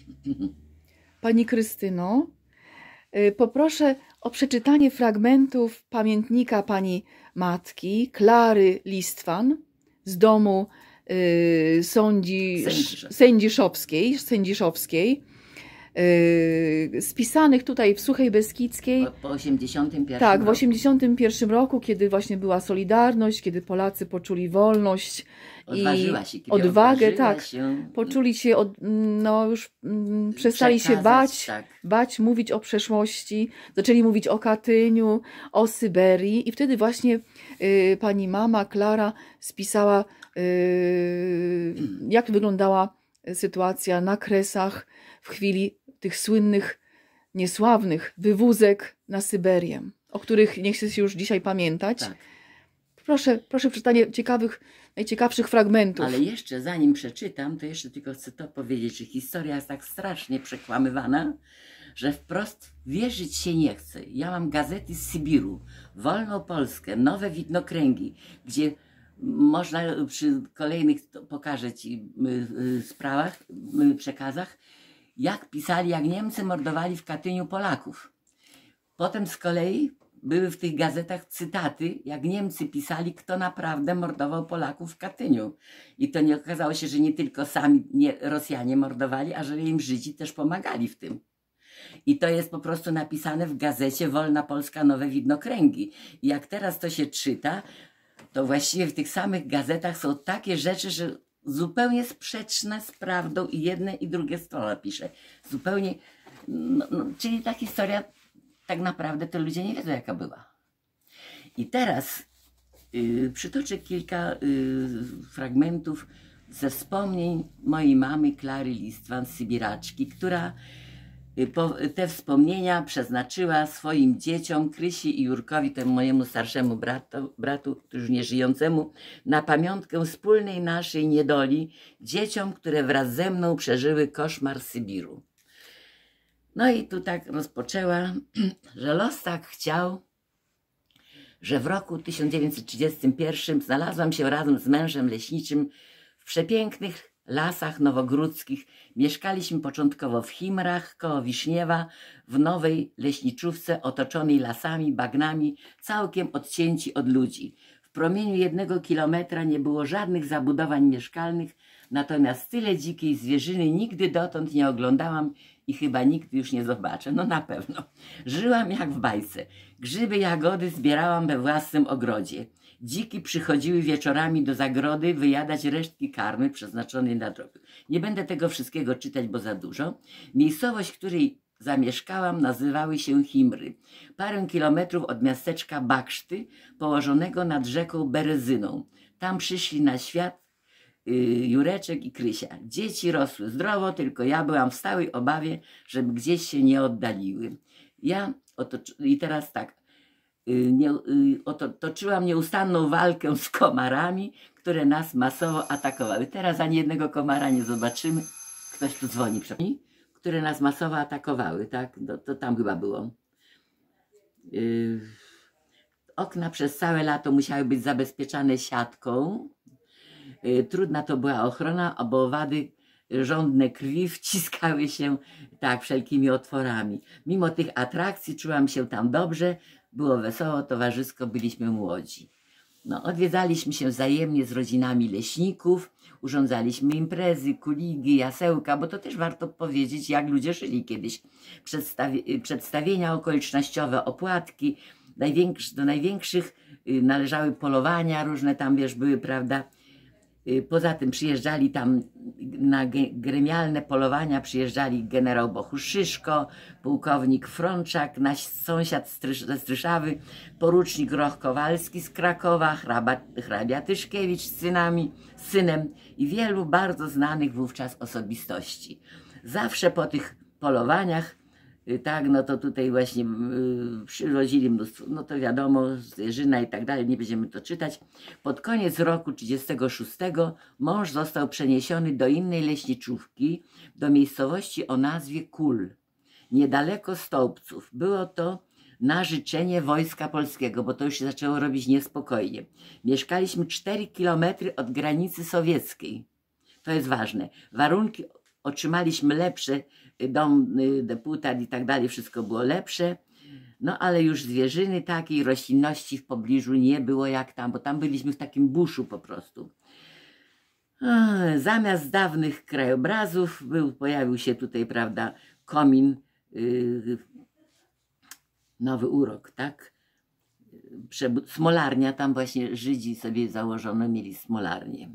Pani Krystyno, poproszę o przeczytanie fragmentów pamiętnika pani matki, Klary Listwan, z domu Sędziszowskiej, spisanych tutaj w Suchej Beskidzkiej. Po 81 Tak, w roku. 81 roku, kiedy właśnie była Solidarność, kiedy Polacy poczuli wolność i odwagę, tak, poczuli się, już przestali się bać, mówić o przeszłości, zaczęli mówić o Katyniu, o Syberii i wtedy właśnie pani mama Klara spisała, jak wyglądała sytuacja na Kresach w chwili tych słynnych, niesławnych wywózek na Syberię, o których nie chcę się już dzisiaj pamiętać. Tak. Proszę przeczytanie najciekawszych fragmentów. Ale jeszcze zanim przeczytam, to jeszcze tylko chcę to powiedzieć, że historia jest tak strasznie przekłamywana, że wprost wierzyć się nie chce. Ja mam gazety z Sybiru, Wolną Polskę, Nowe Widnokręgi, gdzie można przy kolejnych, pokażę Ci sprawach, przekazach, jak pisali, jak Niemcy mordowali w Katyniu Polaków. Potem z kolei były w tych gazetach cytaty, jak Niemcy pisali, kto naprawdę mordował Polaków w Katyniu. I to nie okazało się, że nie tylko sami Rosjanie mordowali, a że im Żydzi też pomagali w tym. I to jest po prostu napisane w gazecie Wolna Polska, Nowe Widnokręgi. I jak teraz to się czyta, to właściwie w tych samych gazetach są takie rzeczy, że zupełnie sprzeczne z prawdą i jedne i drugie strona pisze. Zupełnie, czyli ta historia tak naprawdę to ludzie nie wiedzą, jaka była. I teraz przytoczę kilka fragmentów ze wspomnień mojej mamy Klary Listwan, Sybiraczki, która te wspomnienia przeznaczyła swoim dzieciom, Krysi i Jurkowi, temu mojemu starszemu bratu, już nieżyjącemu, na pamiątkę wspólnej naszej niedoli, dzieciom, które wraz ze mną przeżyły koszmar Sybiru. No i tu tak rozpoczęła, że los tak chciał, że w roku 1931 znalazłam się razem z mężem leśniczym w przepięknych lasach nowogródzkich. Mieszkaliśmy początkowo w Chimrach, koło Wiszniewa, w nowej leśniczówce otoczonej lasami, bagnami, całkiem odcięci od ludzi. W promieniu 1 kilometra nie było żadnych zabudowań mieszkalnych, natomiast tyle dzikiej zwierzyny nigdy dotąd nie oglądałam i chyba nigdy już nie zobaczę, no na pewno. Żyłam jak w bajce. Grzyby, jagody zbierałam we własnym ogrodzie. Dziki przychodziły wieczorami do zagrody wyjadać resztki karmy przeznaczonej na drobiu. Nie będę tego wszystkiego czytać, bo za dużo. Miejscowość, w której zamieszkałam, nazywały się Chimry. Parę kilometrów od miasteczka Bakszty, położonego nad rzeką Berezyną. Tam przyszli na świat Jureczek i Krysia. Dzieci rosły zdrowo, tylko ja byłam w stałej obawie, żeby gdzieś się nie oddaliły. I teraz tak, toczyłam nieustanną walkę z komarami, które nas masowo atakowały. Teraz ani jednego komara nie zobaczymy. Ktoś tu dzwoni, które nas masowo atakowały, tak? To tam chyba było. Okna przez całe lato musiały być zabezpieczane siatką. Trudna to była ochrona, bo owady żądne krwi wciskały się tak wszelkimi otworami. Mimo tych atrakcji czułam się tam dobrze, było wesoło, towarzysko, byliśmy młodzi. No, odwiedzaliśmy się wzajemnie z rodzinami leśników, urządzaliśmy imprezy, kuligi, jasełka, bo to też warto powiedzieć, jak ludzie żyli kiedyś. Przedstawienia okolicznościowe, opłatki, do największych należały polowania, różne tam, wiesz, były, prawda. Poza tym przyjeżdżali tam na gremialne polowania, przyjeżdżali generał Bohuszyszko, pułkownik Frączak, nasz sąsiad ze Stryszawy, porucznik Roch Kowalski z Krakowa, hrabia Tyszkiewicz z synem i wielu bardzo znanych wówczas osobistości. Zawsze po tych polowaniach, tak, no to tutaj właśnie przywozili mnóstwo, no to wiadomo, zwierzyna i tak dalej, nie będziemy to czytać. Pod koniec roku 1936 mąż został przeniesiony do innej leśniczówki, do miejscowości o nazwie Kul, niedaleko Stołpców. Było to na życzenie Wojska Polskiego, bo to już się zaczęło robić niespokojnie. Mieszkaliśmy 4 kilometry od granicy sowieckiej. To jest ważne. Warunki otrzymaliśmy lepsze, dom, deputat i tak dalej, wszystko było lepsze. No ale już zwierzyny takiej, roślinności w pobliżu nie było jak tam, bo tam byliśmy w takim buszu po prostu. Zamiast dawnych krajobrazów pojawił się tutaj, prawda, komin, nowy urok, tak? Smolarnia, tam właśnie Żydzi sobie założono, mieli smolarnię.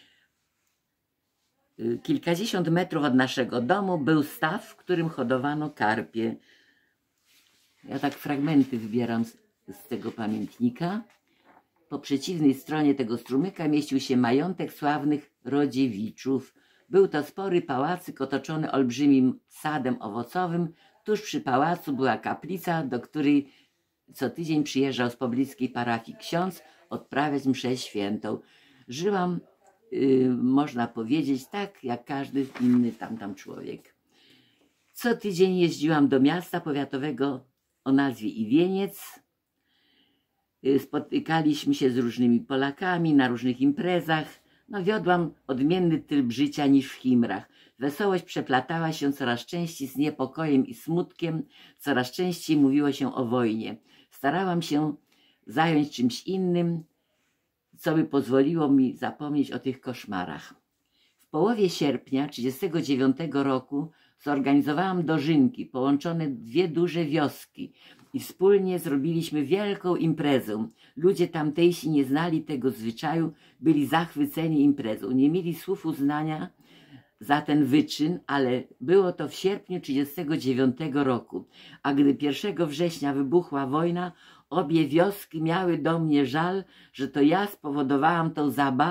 Kilkadziesiąt metrów od naszego domu był staw, w którym hodowano karpie. Ja tak fragmenty wybieram z tego pamiętnika. Po przeciwnej stronie tego strumyka mieścił się majątek sławnych Rodziewiczów. Był to spory pałacyk otoczony olbrzymim sadem owocowym. Tuż przy pałacu była kaplica, do której co tydzień przyjeżdżał z pobliskiej parafii ksiądz odprawiać mszę świętą. Żyłam, można powiedzieć, tak jak każdy inny tamtam człowiek. Co tydzień jeździłam do miasta powiatowego o nazwie Iwieniec. Spotykaliśmy się z różnymi Polakami na różnych imprezach. No, wiodłam odmienny tryb życia niż w Chimrach. Wesołość przeplatała się coraz częściej z niepokojem i smutkiem, coraz częściej mówiło się o wojnie. Starałam się zająć czymś innym, co by pozwoliło mi zapomnieć o tych koszmarach. W połowie sierpnia 1939 roku zorganizowałam dożynki, połączone dwie duże wioski i wspólnie zrobiliśmy wielką imprezę. Ludzie tamtejsi nie znali tego zwyczaju, byli zachwyceni imprezą. Nie mieli słów uznania za ten wyczyn, ale było to w sierpniu 1939 roku. A gdy 1 września wybuchła wojna, obie wioski miały do mnie żal, że to ja spowodowałam tą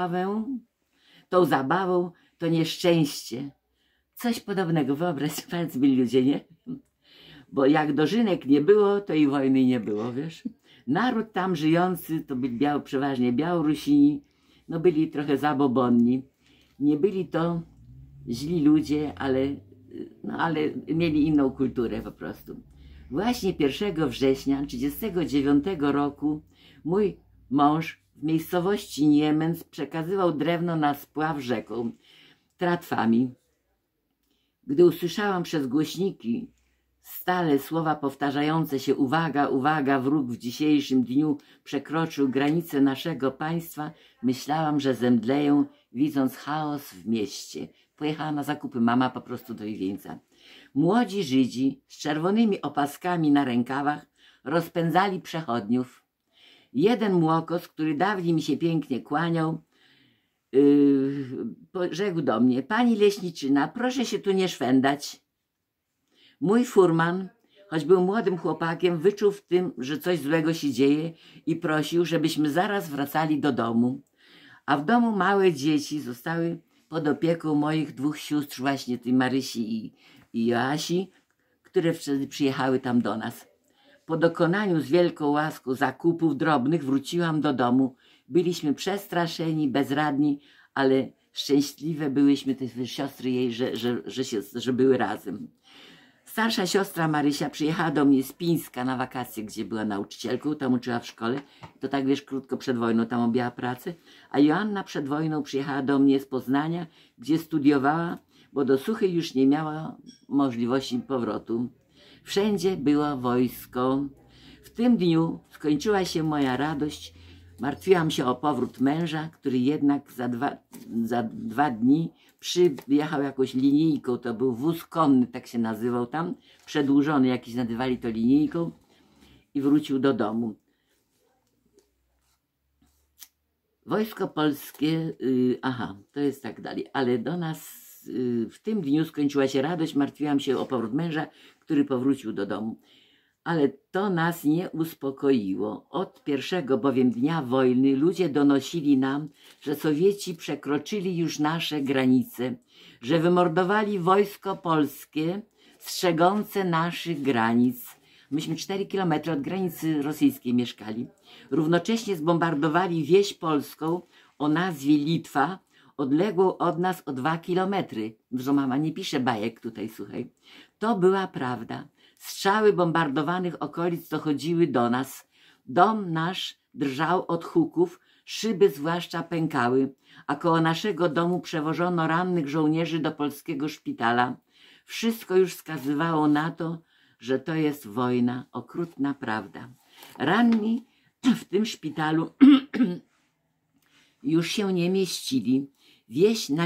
zabawą to nieszczęście. Coś podobnego, wyobraź sobie, byli ludzie, nie? Bo jak dożynek nie było, to i wojny nie było, wiesz? Naród tam żyjący to byli przeważnie Białorusini, no byli trochę zabobonni. Nie byli to źli ludzie, ale mieli inną kulturę po prostu. Właśnie 1 września 1939 roku mój mąż w miejscowości Niemęc przekazywał drewno na spław rzeką tratwami. Gdy usłyszałam przez głośniki stale słowa powtarzające się: uwaga, uwaga, wróg w dzisiejszym dniu przekroczył granicę naszego państwa, myślałam, że zemdleję, widząc chaos w mieście. Pojechała na zakupy mama po prostu do Iwieńca. Młodzi Żydzi z czerwonymi opaskami na rękawach rozpędzali przechodniów. Jeden młokos, który dawniej mi się pięknie kłaniał, rzekł do mnie: pani leśniczyna, proszę się tu nie szwendać. Mój furman, choć był młodym chłopakiem, wyczuł w tym, że coś złego się dzieje i prosił, żebyśmy zaraz wracali do domu. A w domu małe dzieci zostały pod opieką moich dwóch sióstr, właśnie tej Marysi i Joasi, które wtedy przyjechały tam do nas. Po dokonaniu z wielką łaską zakupów drobnych wróciłam do domu. Byliśmy przestraszeni, bezradni, ale szczęśliwe byłyśmy, te siostry jej, że były razem. Starsza siostra Marysia przyjechała do mnie z Pińska na wakacje, gdzie była nauczycielką, tam uczyła w szkole. To tak, wiesz, krótko przed wojną tam objęła pracę. A Joanna przed wojną przyjechała do mnie z Poznania, gdzie studiowała, bo do Suchej już nie miała możliwości powrotu. Wszędzie było wojsko. W tym dniu skończyła się moja radość. Martwiłam się o powrót męża, który jednak za dwa dni przyjechał jakąś linijką. To był wóz konny, tak się nazywał tam, przedłużony, jakiś nazywali to linijką, i wrócił do domu. Wojsko polskie, to jest tak dalej, ale do nas w tym dniu skończyła się radość, martwiłam się o powrót męża, który powrócił do domu. Ale to nas nie uspokoiło. Od pierwszego bowiem dnia wojny ludzie donosili nam, że Sowieci przekroczyli już nasze granice, że wymordowali wojsko polskie strzegące naszych granic. Myśmy 4 kilometry od granicy rosyjskiej mieszkali. Równocześnie zbombardowali wieś polską o nazwie Litwa, odległą od nas o 2 kilometry. Że mama nie pisze bajek tutaj, słuchaj. To była prawda. Strzały bombardowanych okolic dochodziły do nas. Dom nasz drżał od huków, Szyby zwłaszcza pękały, a koło naszego domu przewożono rannych żołnierzy do polskiego szpitala. Wszystko już wskazywało na to, że to jest wojna, okrutna prawda. Ranni w tym szpitalu już się nie mieścili. Więc na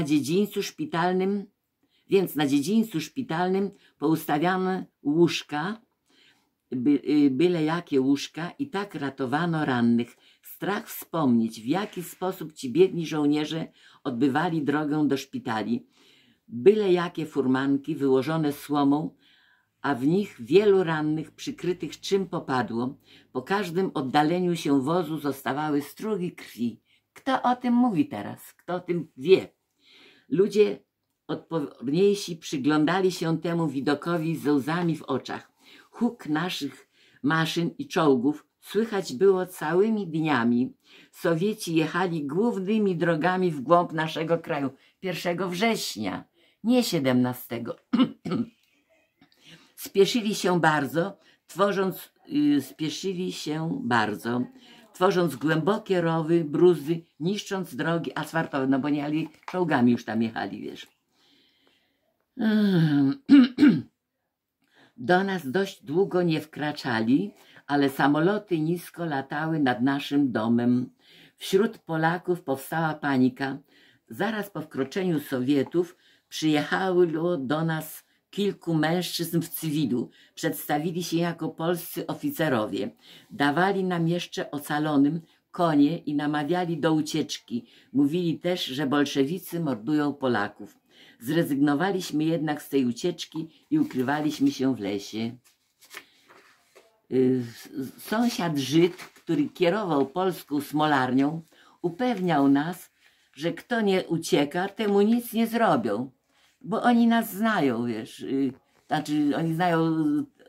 dziedzińcu szpitalnym poustawiano łóżka, byle jakie łóżka, i tak ratowano rannych. Strach wspomnieć, w jaki sposób ci biedni żołnierze odbywali drogę do szpitali. Byle jakie furmanki wyłożone słomą, a w nich wielu rannych przykrytych czym popadło. Po każdym oddaleniu się wozu zostawały strugi krwi. Kto o tym mówi teraz? Kto o tym wie? Ludzie odporniejsi przyglądali się temu widokowi ze łzami w oczach. Huk naszych maszyn i czołgów słychać było całymi dniami. Sowieci jechali głównymi drogami w głąb naszego kraju 1 września, nie 17. Spieszyli się bardzo, tworząc głębokie rowy, bruzy, niszcząc drogi asfaltowe, no bo nie jechali czołgami, już tam jechali, wiesz. Do nas dość długo nie wkraczali, ale samoloty nisko latały nad naszym domem. Wśród Polaków powstała panika. Zaraz po wkroczeniu Sowietów przyjechało do nas kilku mężczyzn w cywilu. Przedstawili się jako polscy oficerowie. Dawali nam jeszcze ocalonym konie i namawiali do ucieczki. Mówili też, że bolszewicy mordują Polaków. Zrezygnowaliśmy jednak z tej ucieczki i ukrywaliśmy się w lesie. Sąsiad Żyd, który kierował polską smolarnią, upewniał nas, że kto nie ucieka, temu nic nie zrobią, bo oni nas znają, wiesz, znaczy oni znają,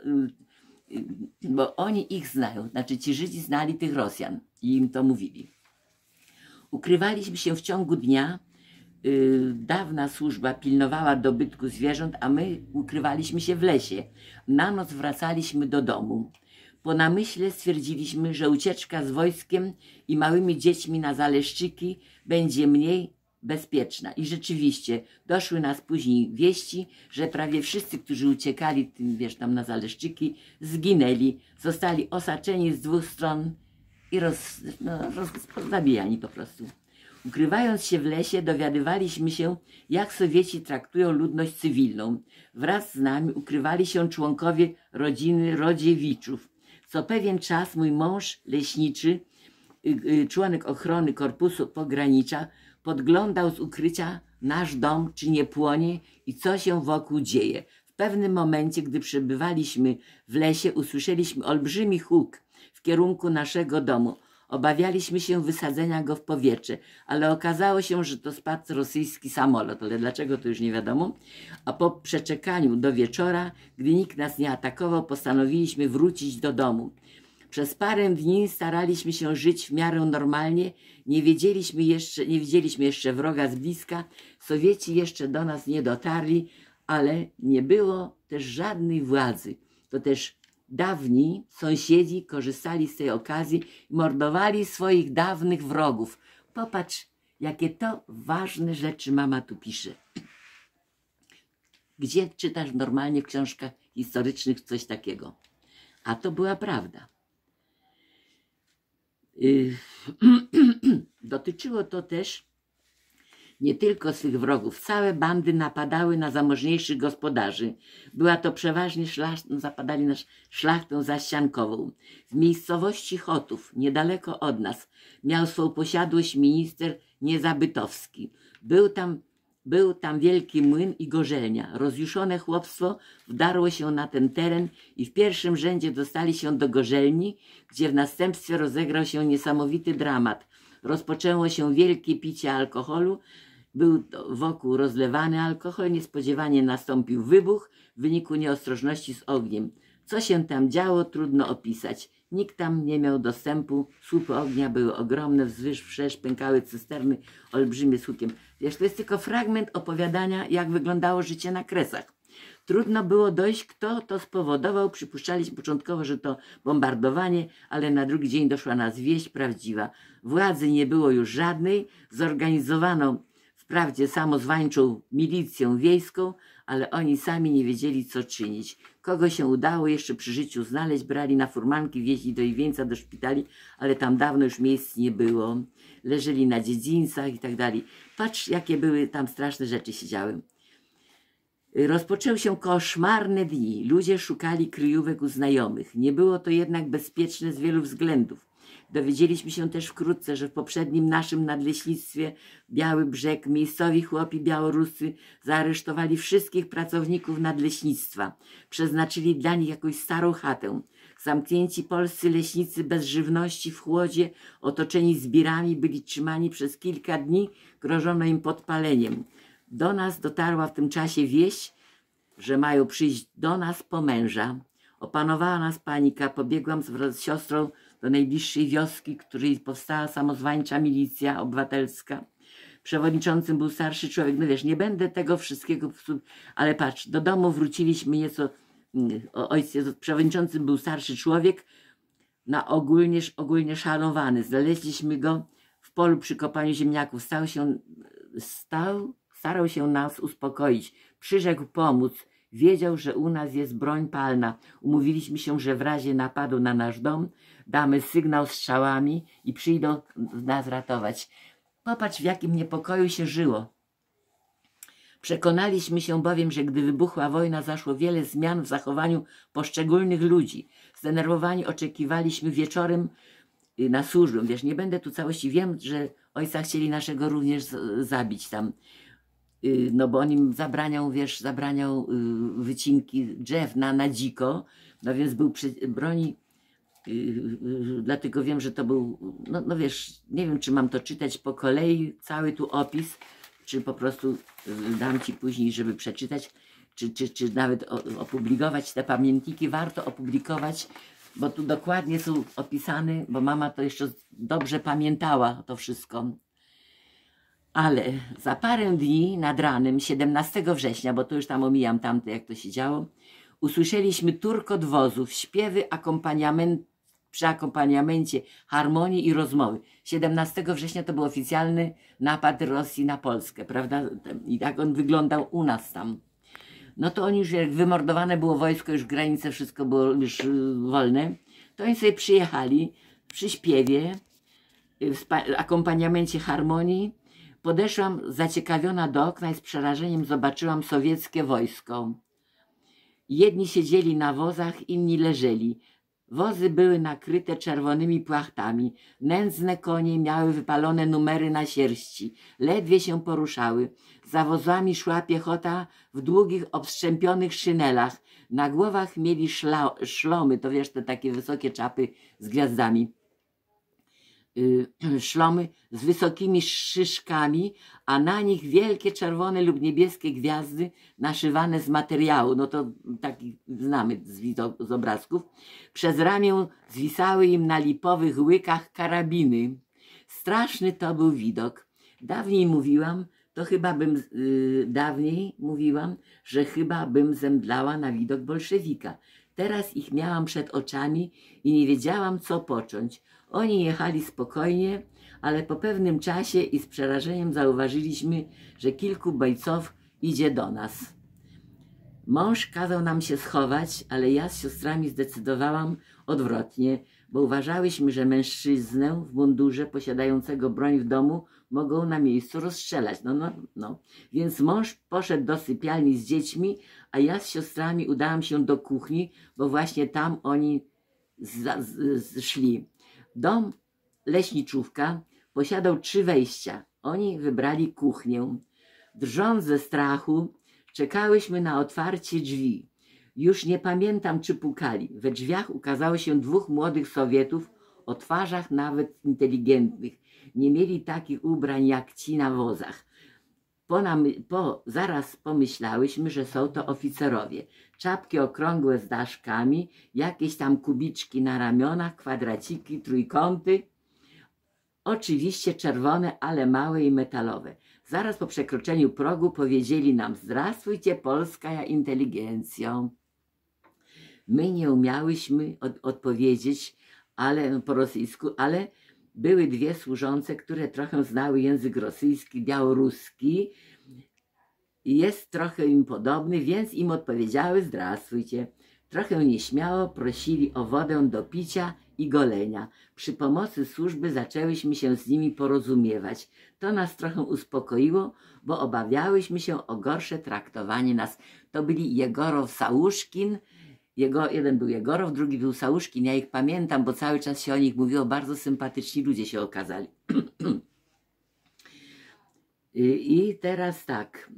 bo oni ich znają, znaczy ci Żydzi znali tych Rosjan i im to mówili. Ukrywaliśmy się w ciągu dnia. Dawna służba pilnowała dobytku zwierząt, a my ukrywaliśmy się w lesie. Na noc wracaliśmy do domu. Po namyśle stwierdziliśmy, że ucieczka z wojskiem i małymi dziećmi na Zaleszczyki będzie mniej bezpieczna. I rzeczywiście doszły nas później wieści, że prawie wszyscy, którzy uciekali tym, wiesz, tam na Zaleszczyki, zginęli, zostali osaczeni z dwóch stron i zabijani po prostu. Ukrywając się w lesie, dowiadywaliśmy się, jak Sowieci traktują ludność cywilną. Wraz z nami ukrywali się członkowie rodziny Rodziewiczów. Co pewien czas mój mąż leśniczy, członek ochrony Korpusu Pogranicza, podglądał z ukrycia nasz dom, czy nie płonie i co się wokół dzieje. W pewnym momencie, gdy przebywaliśmy w lesie, usłyszeliśmy olbrzymi huk w kierunku naszego domu. Obawialiśmy się wysadzenia go w powietrze, ale okazało się, że to spadł rosyjski samolot, ale dlaczego to już nie wiadomo. A po przeczekaniu do wieczora, gdy nikt nas nie atakował, postanowiliśmy wrócić do domu. Przez parę dni staraliśmy się żyć w miarę normalnie, nie widzieliśmy jeszcze wroga z bliska, Sowieci jeszcze do nas nie dotarli, ale nie było też żadnej władzy. To też dawni sąsiedzi korzystali z tej okazji i mordowali swoich dawnych wrogów. Popatrz, jakie to ważne rzeczy mama tu pisze. Gdzie czytasz normalnie w książkach historycznych coś takiego? A to była prawda. Dotyczyło to też nie tylko swych wrogów. Całe bandy napadały na zamożniejszych gospodarzy. Była to przeważnie zapadali na szlachtę zaściankową. W miejscowości Chotów, niedaleko od nas, miał swą posiadłość minister Niezabytowski. Był tam wielki młyn i gorzelnia. Rozjuszone chłopstwo wdarło się na ten teren i w pierwszym rzędzie dostali się do gorzelni, gdzie w następstwie rozegrał się niesamowity dramat. Rozpoczęło się wielkie picie alkoholu, był wokół rozlewany alkohol, niespodziewanie nastąpił wybuch w wyniku nieostrożności z ogniem. Co się tam działo, trudno opisać. Nikt tam nie miał dostępu, słupy ognia były ogromne, wzwyż pękały cysterny olbrzymie z hukiem. Wiesz, to jest tylko fragment opowiadania, jak wyglądało życie na Kresach. Trudno było dojść, kto to spowodował. Przypuszczaliśmy początkowo, że to bombardowanie, ale na drugi dzień doszła nas wieść prawdziwa. Władzy nie było już żadnej. Zorganizowano wprawdzie samozwańczą milicję wiejską, ale oni sami nie wiedzieli, co czynić. Kogo się udało jeszcze przy życiu znaleźć, brali na furmanki, wieźli do Iwieńca, do szpitali, ale tam dawno już miejsc nie było. Leżeli na dziedzińcach i tak dalej. Patrz, jakie były tam straszne rzeczy się działy. Rozpoczęły się koszmarne dni. Ludzie szukali kryjówek u znajomych. Nie było to jednak bezpieczne z wielu względów. Dowiedzieliśmy się też wkrótce, że w poprzednim naszym nadleśnictwie Biały Brzeg miejscowi chłopi białoruscy zaaresztowali wszystkich pracowników nadleśnictwa. Przeznaczyli dla nich jakąś starą chatę. Zamknięci polscy leśnicy bez żywności w chłodzie, otoczeni zbirami, byli trzymani przez kilka dni, grożono im podpaleniem. Do nas dotarła w tym czasie wieść, że mają przyjść do nas po męża. Opanowała nas panika, pobiegłam z siostrą do najbliższej wioski, w której powstała samozwańcza milicja obywatelska. Przewodniczącym był starszy człowiek. No wiesz, nie będę tego wszystkiego, ale patrz, do domu wróciliśmy nieco, ojciec, przewodniczącym był starszy człowiek, ogólnie szanowany. Znaleźliśmy go w polu przy kopaniu ziemniaków. Starał się nas uspokoić, przyrzekł pomóc. Wiedział, że u nas jest broń palna. Umówiliśmy się, że w razie napadu na nasz dom damy sygnał strzałami i przyjdą nas ratować. Popatrz, w jakim niepokoju się żyło. Przekonaliśmy się bowiem, że gdy wybuchła wojna, zaszło wiele zmian w zachowaniu poszczególnych ludzi. Zdenerwowani oczekiwaliśmy wieczorem na służbę. Wiesz, nie będę tu całości, wiem, że ojca chcieli naszego również zabić tam. No bo oni zabraniał wycinki drzew na dziko, no więc był przy broni, dlatego wiem, że to był, no wiesz, nie wiem, czy mam to czytać po kolei, cały tu opis, czy po prostu dam ci później, żeby przeczytać, czy nawet opublikować te pamiętniki. Warto opublikować, bo tu dokładnie są opisane, bo mama to jeszcze dobrze pamiętała to wszystko. Ale za parę dni nad ranem, 17 września, bo to już tam omijam tamte, jak to się działo, usłyszeliśmy turkot wozów, śpiewy, przy akompaniamencie harmonii i rozmowy. 17 września to był oficjalny napad Rosji na Polskę, prawda? I tak on wyglądał u nas tam. No to oni już, jak wymordowane było wojsko, już granice, wszystko było już wolne, to oni sobie przyjechali przy śpiewie, w akompaniamencie harmonii. Podeszłam zaciekawiona do okna i z przerażeniem zobaczyłam sowieckie wojsko. Jedni siedzieli na wozach, inni leżeli. Wozy były nakryte czerwonymi płachtami. Nędzne konie miały wypalone numery na sierści. Ledwie się poruszały. Za wozami szła piechota w długich, obstrzępionych szynelach. Na głowach mieli szlomy, to wiesz, te takie wysokie czapy z gwiazdami. Szlomy z wysokimi szyszkami, a na nich wielkie czerwone lub niebieskie gwiazdy naszywane z materiału, no to taki znamy z obrazków. Przez ramię zwisały im na lipowych łykach karabiny. Straszny to był widok. Dawniej mówiłam, że chyba bym zemdlała na widok bolszewika. Teraz ich miałam przed oczami i nie wiedziałam, co począć. Oni jechali spokojnie, ale po pewnym czasie i z przerażeniem zauważyliśmy, że kilku bojców idzie do nas. Mąż kazał nam się schować, ale ja z siostrami zdecydowałam odwrotnie, bo uważałyśmy, że mężczyznę w mundurze posiadającego broń w domu mogą na miejscu rozstrzelać. No. Więc mąż poszedł do sypialni z dziećmi, a ja z siostrami udałam się do kuchni, bo właśnie tam oni szli. Dom leśniczówka posiadał 3 wejścia. Oni wybrali kuchnię. Drżąc ze strachu, czekałyśmy na otwarcie drzwi. Już nie pamiętam, czy pukali. We drzwiach ukazało się 2 młodych Sowietów, o twarzach nawet inteligentnych. Nie mieli takich ubrań jak ci na wozach. Zaraz pomyślałyśmy, że są to oficerowie. Czapki okrągłe z daszkami, jakieś tam kubiczki na ramionach, kwadraciki, trójkąty. Oczywiście czerwone, ale małe i metalowe. Zaraz po przekroczeniu progu powiedzieli nam: zdrastwujcie, polska inteligencjo. My nie umiałyśmy odpowiedzieć po rosyjsku, ale były dwie służące, które trochę znały język rosyjski, białoruski. Jest trochę im podobny, więc im odpowiedziały: zdrastwujcie. Trochę nieśmiało prosili o wodę do picia i golenia. Przy pomocy służby zaczęłyśmy się z nimi porozumiewać. To nas trochę uspokoiło, bo obawiałyśmy się o gorsze traktowanie nas. To byli Jegorow, Sałuszkin. Jeden był Jegorow, drugi był Sałuszkin. Ja ich pamiętam, bo cały czas się o nich mówiło. Bardzo sympatyczni ludzie się okazali. I teraz tak.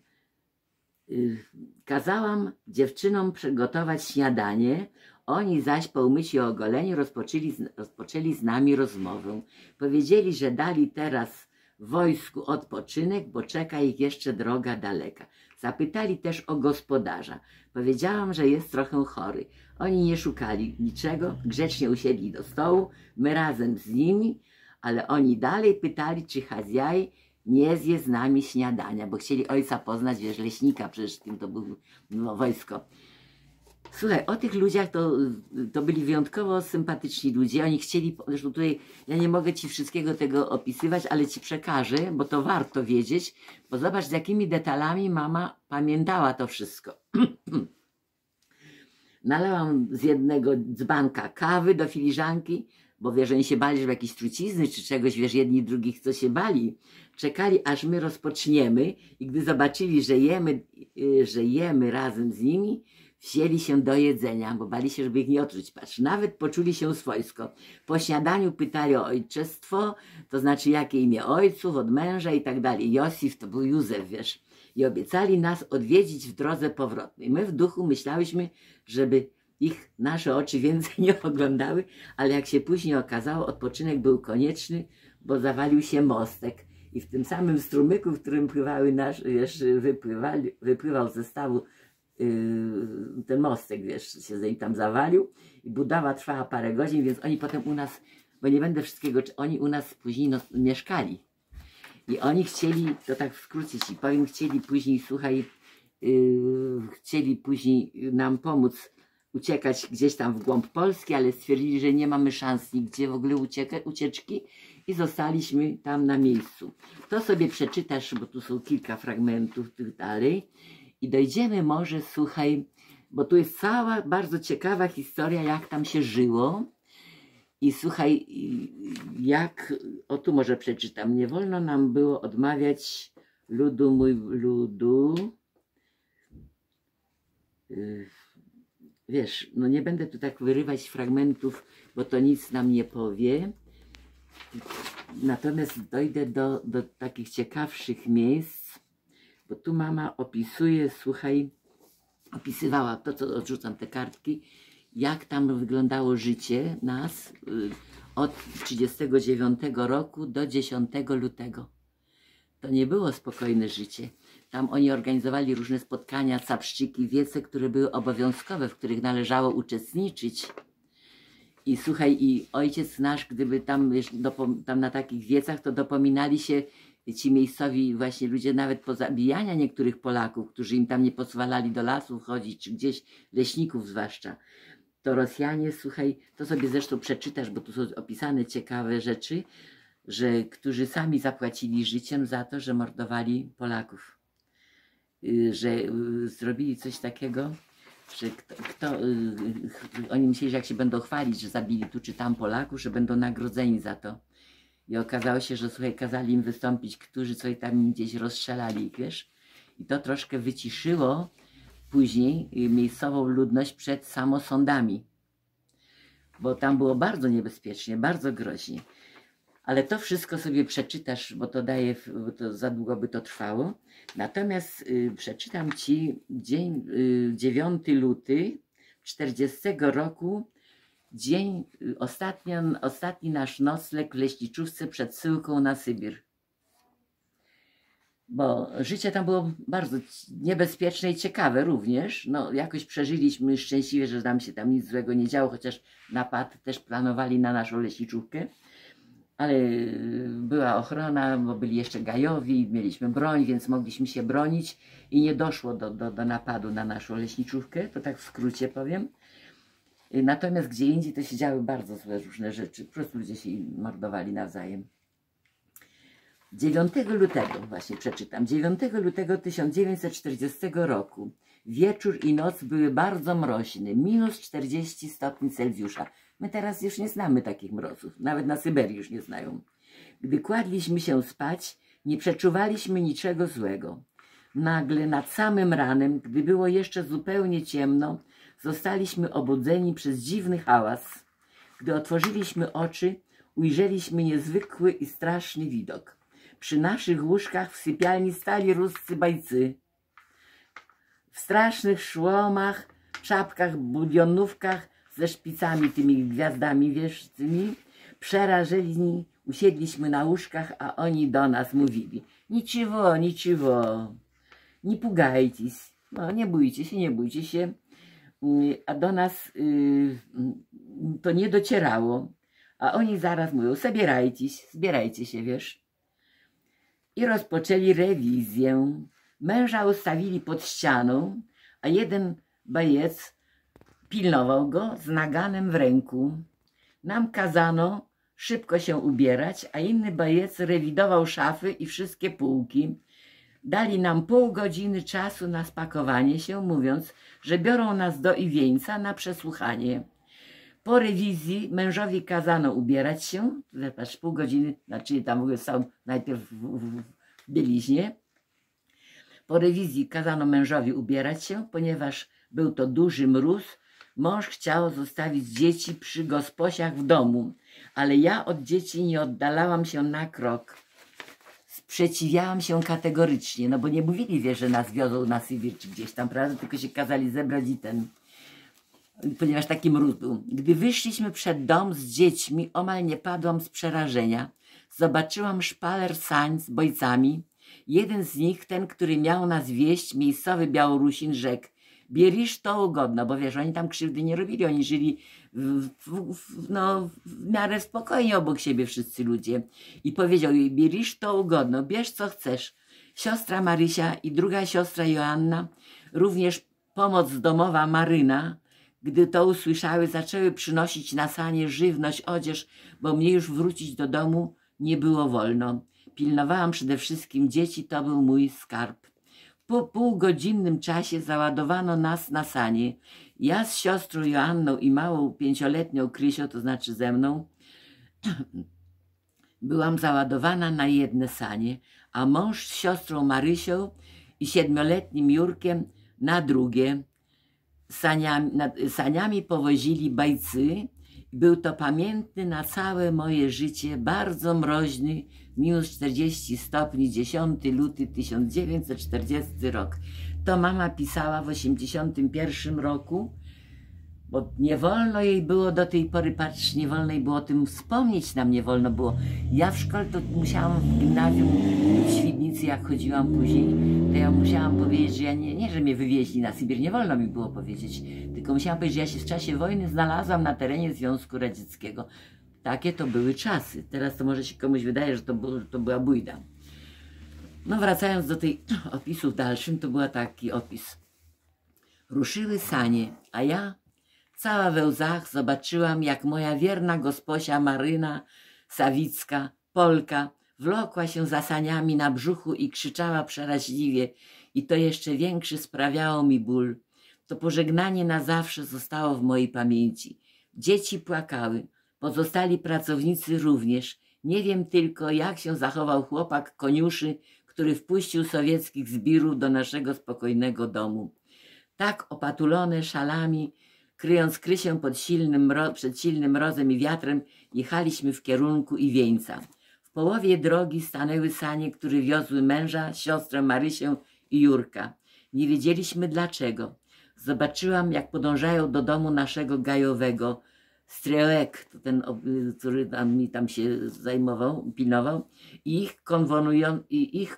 Kazałam dziewczynom przygotować śniadanie. Oni zaś po umyciu i ogoleniu rozpoczęli z nami rozmowę. Powiedzieli, że dali teraz w wojsku odpoczynek, bo czeka ich jeszcze droga daleka. Zapytali też o gospodarza. Powiedziałam, że jest trochę chory. Oni nie szukali niczego, grzecznie usiedli do stołu, my razem z nimi, ale oni dalej pytali, czy Chazjaj nie zje z nami śniadania, bo chcieli ojca poznać, wiesz, leśnika, przecież tym to było wojsko. Słuchaj, o tych ludziach to byli wyjątkowo sympatyczni ludzie. Oni chcieli, zresztą tutaj ja nie mogę ci wszystkiego tego opisywać, ale ci przekażę, bo to warto wiedzieć, bo zobacz, z jakimi detalami mama pamiętała to wszystko. Nalałam z jednego dzbanka kawy do filiżanki, bo wiesz, oni się bali, żeby jakieś trucizny czy czegoś, wiesz, jedni drugich co się bali. Czekali, aż my rozpoczniemy i gdy zobaczyli, że jemy razem z nimi, wzięli się do jedzenia, bo bali się, żeby ich nie otruć. Patrz, nawet poczuli się swojsko. Po śniadaniu pytali o ojczestwo, to znaczy jakie imię ojców, od męża i tak dalej. Józef to był Józef, wiesz. I obiecali nas odwiedzić w drodze powrotnej. My w duchu myślałyśmy, żeby nasze oczy więcej nie oglądały, ale jak się później okazało, odpoczynek był konieczny, bo zawalił się mostek. I w tym samym strumyku, w którym wypływał ze stawu ten mostek, wiesz, się tam zawalił i budowa trwała parę godzin, więc oni potem u nas, bo nie będę wszystkiego, oni u nas później mieszkali. I oni chcieli, to tak w skrócie ci powiem, chcieli później, słuchaj, chcieli później nam pomóc uciekać gdzieś tam w głąb Polski, ale stwierdzili, że nie mamy szans nigdzie w ogóle ucieczki i zostaliśmy tam na miejscu. To sobie przeczytasz, bo tu są kilka fragmentów tych dalej i dojdziemy może, słuchaj, bo tu jest cała bardzo ciekawa historia, jak tam się żyło. I słuchaj, o tu może przeczytam. Nie wolno nam było odmawiać ludu mój ludu. Wiesz, no nie będę tu tak wyrywać fragmentów, bo to nic nam nie powie. Natomiast dojdę do takich ciekawszych miejsc, bo tu mama opisuje, słuchaj, opisywała to, co odrzucam te kartki, jak tam wyglądało życie nas od 1939 roku do 10 lutego. To nie było spokojne życie. Tam oni organizowali różne spotkania, capszczyki, wiece, które były obowiązkowe, w których należało uczestniczyć. I słuchaj, i ojciec nasz, gdyby tam, wiesz, tam na takich wiecach, to dopominali się ci miejscowi właśnie ludzie nawet pozabijania niektórych Polaków, którzy im tam nie pozwalali do lasu chodzić, czy gdzieś, leśników zwłaszcza. To Rosjanie, słuchaj, to sobie zresztą przeczytasz, bo tu są opisane ciekawe rzeczy, którzy sami zapłacili życiem za to, że mordowali Polaków. Że zrobili coś takiego, że oni myśleli, że jak się będą chwalić, że zabili tu czy tam Polaków, że będą nagrodzeni za to. I okazało się, że słuchaj, kazali im wystąpić, którzy coś tam gdzieś rozstrzelali, wiesz. I to troszkę wyciszyło później miejscową ludność przed samosądami. Bo tam było bardzo niebezpiecznie, bardzo groźnie. Ale to wszystko sobie przeczytasz, bo to daje, bo to za długo by to trwało. Natomiast przeczytam ci dzień 9 luty 40 roku, dzień, ostatni nasz nocleg w leśniczówce przed zsyłką na Sybir. Bo życie tam było bardzo niebezpieczne i ciekawe również. No, jakoś przeżyliśmy szczęśliwie, że nam się tam nic złego nie działo, chociaż napad też planowali na naszą leśniczówkę. ale była ochrona, bo byli jeszcze gajowi, mieliśmy broń, więc mogliśmy się bronić i nie doszło do napadu na naszą leśniczówkę, to tak w skrócie powiem. Natomiast gdzie indziej to się działy bardzo złe różne rzeczy, po prostu ludzie się mordowali nawzajem. 9 lutego, właśnie przeczytam, 9 lutego 1940 roku wieczór i noc były bardzo mroźne, minus 40 stopni Celsjusza. My teraz już nie znamy takich mrozów, nawet na Syberii już nie znają. Gdy kładliśmy się spać, nie przeczuwaliśmy niczego złego. Nagle nad samym ranem, gdy było jeszcze zupełnie ciemno, zostaliśmy obudzeni przez dziwny hałas. Gdy otworzyliśmy oczy, ujrzeliśmy niezwykły i straszny widok. Przy naszych łóżkach w sypialni stali ruscy bajcy. W strasznych szłomach, czapkach, budionówkach ze szpicami, tymi gwiazdami wierztymi, przerażeni usiedliśmy na łóżkach, a oni do nas mówili: niczego, niczego, nie pugajcie, no nie bójcie się, nie bójcie się. A do nas to nie docierało, a oni zaraz mówią: zbierajcie się, wiesz. I rozpoczęli rewizję. Męża ustawili pod ścianą, a jeden bajec pilnował go z naganem w ręku. Nam kazano szybko się ubierać, a inny bajec rewidował szafy i wszystkie półki. Dali nam pół godziny czasu na spakowanie się, mówiąc, że biorą nas do Iwieńca na przesłuchanie. Po rewizji mężowi kazano ubierać się, patrz, pół godziny, znaczy tam w ogóle stał najpierw w bieliźnie. Po rewizji kazano mężowi ubierać się, ponieważ był to duży mróz. Mąż chciał zostawić dzieci przy gosposiach w domu, ale ja od dzieci nie oddalałam się na krok. Sprzeciwiałam się kategorycznie, no bo nie mówili, wiesz, że nas wiozą na Sybir czy gdzieś tam, prawda, tylko się kazali zebrać i ponieważ taki mróz był. Gdy wyszliśmy przed dom z dziećmi, omal nie padłam z przerażenia. Zobaczyłam szpaler sań z bojcami. Jeden z nich, ten, który miał nas wieść, miejscowy Białorusin, rzekł: bierzesz to ugodno, bo wiesz, oni tam krzywdy nie robili, oni żyli w miarę spokojnie obok siebie wszyscy ludzie. I powiedział jej: bierzesz to ugodno, bierz co chcesz. Siostra Marysia i druga siostra Joanna, również pomoc domowa Maryna, gdy to usłyszały, zaczęły przynosić na sanie żywność, odzież, bo mnie już wrócić do domu nie było wolno. Pilnowałam przede wszystkim dzieci, to był mój skarb. Po półgodzinnym czasie załadowano nas na sanie. Ja z siostrą Joanną i małą 5-letnią Krysią, to znaczy ze mną, byłam załadowana na jedne sanie, a mąż z siostrą Marysią i 7-letnim Jurkiem na drugie. Saniami powozili bajcy. Był to pamiętny na całe moje życie, bardzo mroźny, minus 40 stopni, 10 luty 1940 rok. To mama pisała w 1981 roku, bo nie wolno jej było do tej pory, patrz, nie wolno jej było o tym wspomnieć, nam nie wolno było. Ja w szkole to musiałam w gimnazjum w Świdnicy, jak chodziłam później, to ja musiałam powiedzieć, że ja nie, że mnie wywieźli na Sybir, nie wolno mi było powiedzieć, tylko musiałam powiedzieć, że ja się w czasie wojny znalazłam na terenie Związku Radzieckiego. Takie to były czasy. Teraz to może się komuś wydaje, że to była bójda. No wracając do tej opisów dalszym, to był taki opis. Ruszyły sanie, a ja cała we łzach zobaczyłam, jak moja wierna gosposia Maryna Sawicka, Polka, wlokła się za saniami na brzuchu i krzyczała przeraźliwie, i to jeszcze większy sprawiało mi ból. To pożegnanie na zawsze zostało w mojej pamięci. Dzieci płakały, pozostali pracownicy również. Nie wiem tylko, jak się zachował chłopak koniuszy, który wpuścił sowieckich zbirów do naszego spokojnego domu. Tak opatulone szalami, kryjąc Krysię przed silnym mrozem i wiatrem, jechaliśmy w kierunku Iwieńca. W połowie drogi stanęły sanie, które wiozły męża, siostrę Marysię i Jurka. Nie wiedzieliśmy dlaczego. Zobaczyłam, jak podążają do domu naszego gajowego. Strelek, to ten, który tam się zajmował, pilnował, i ich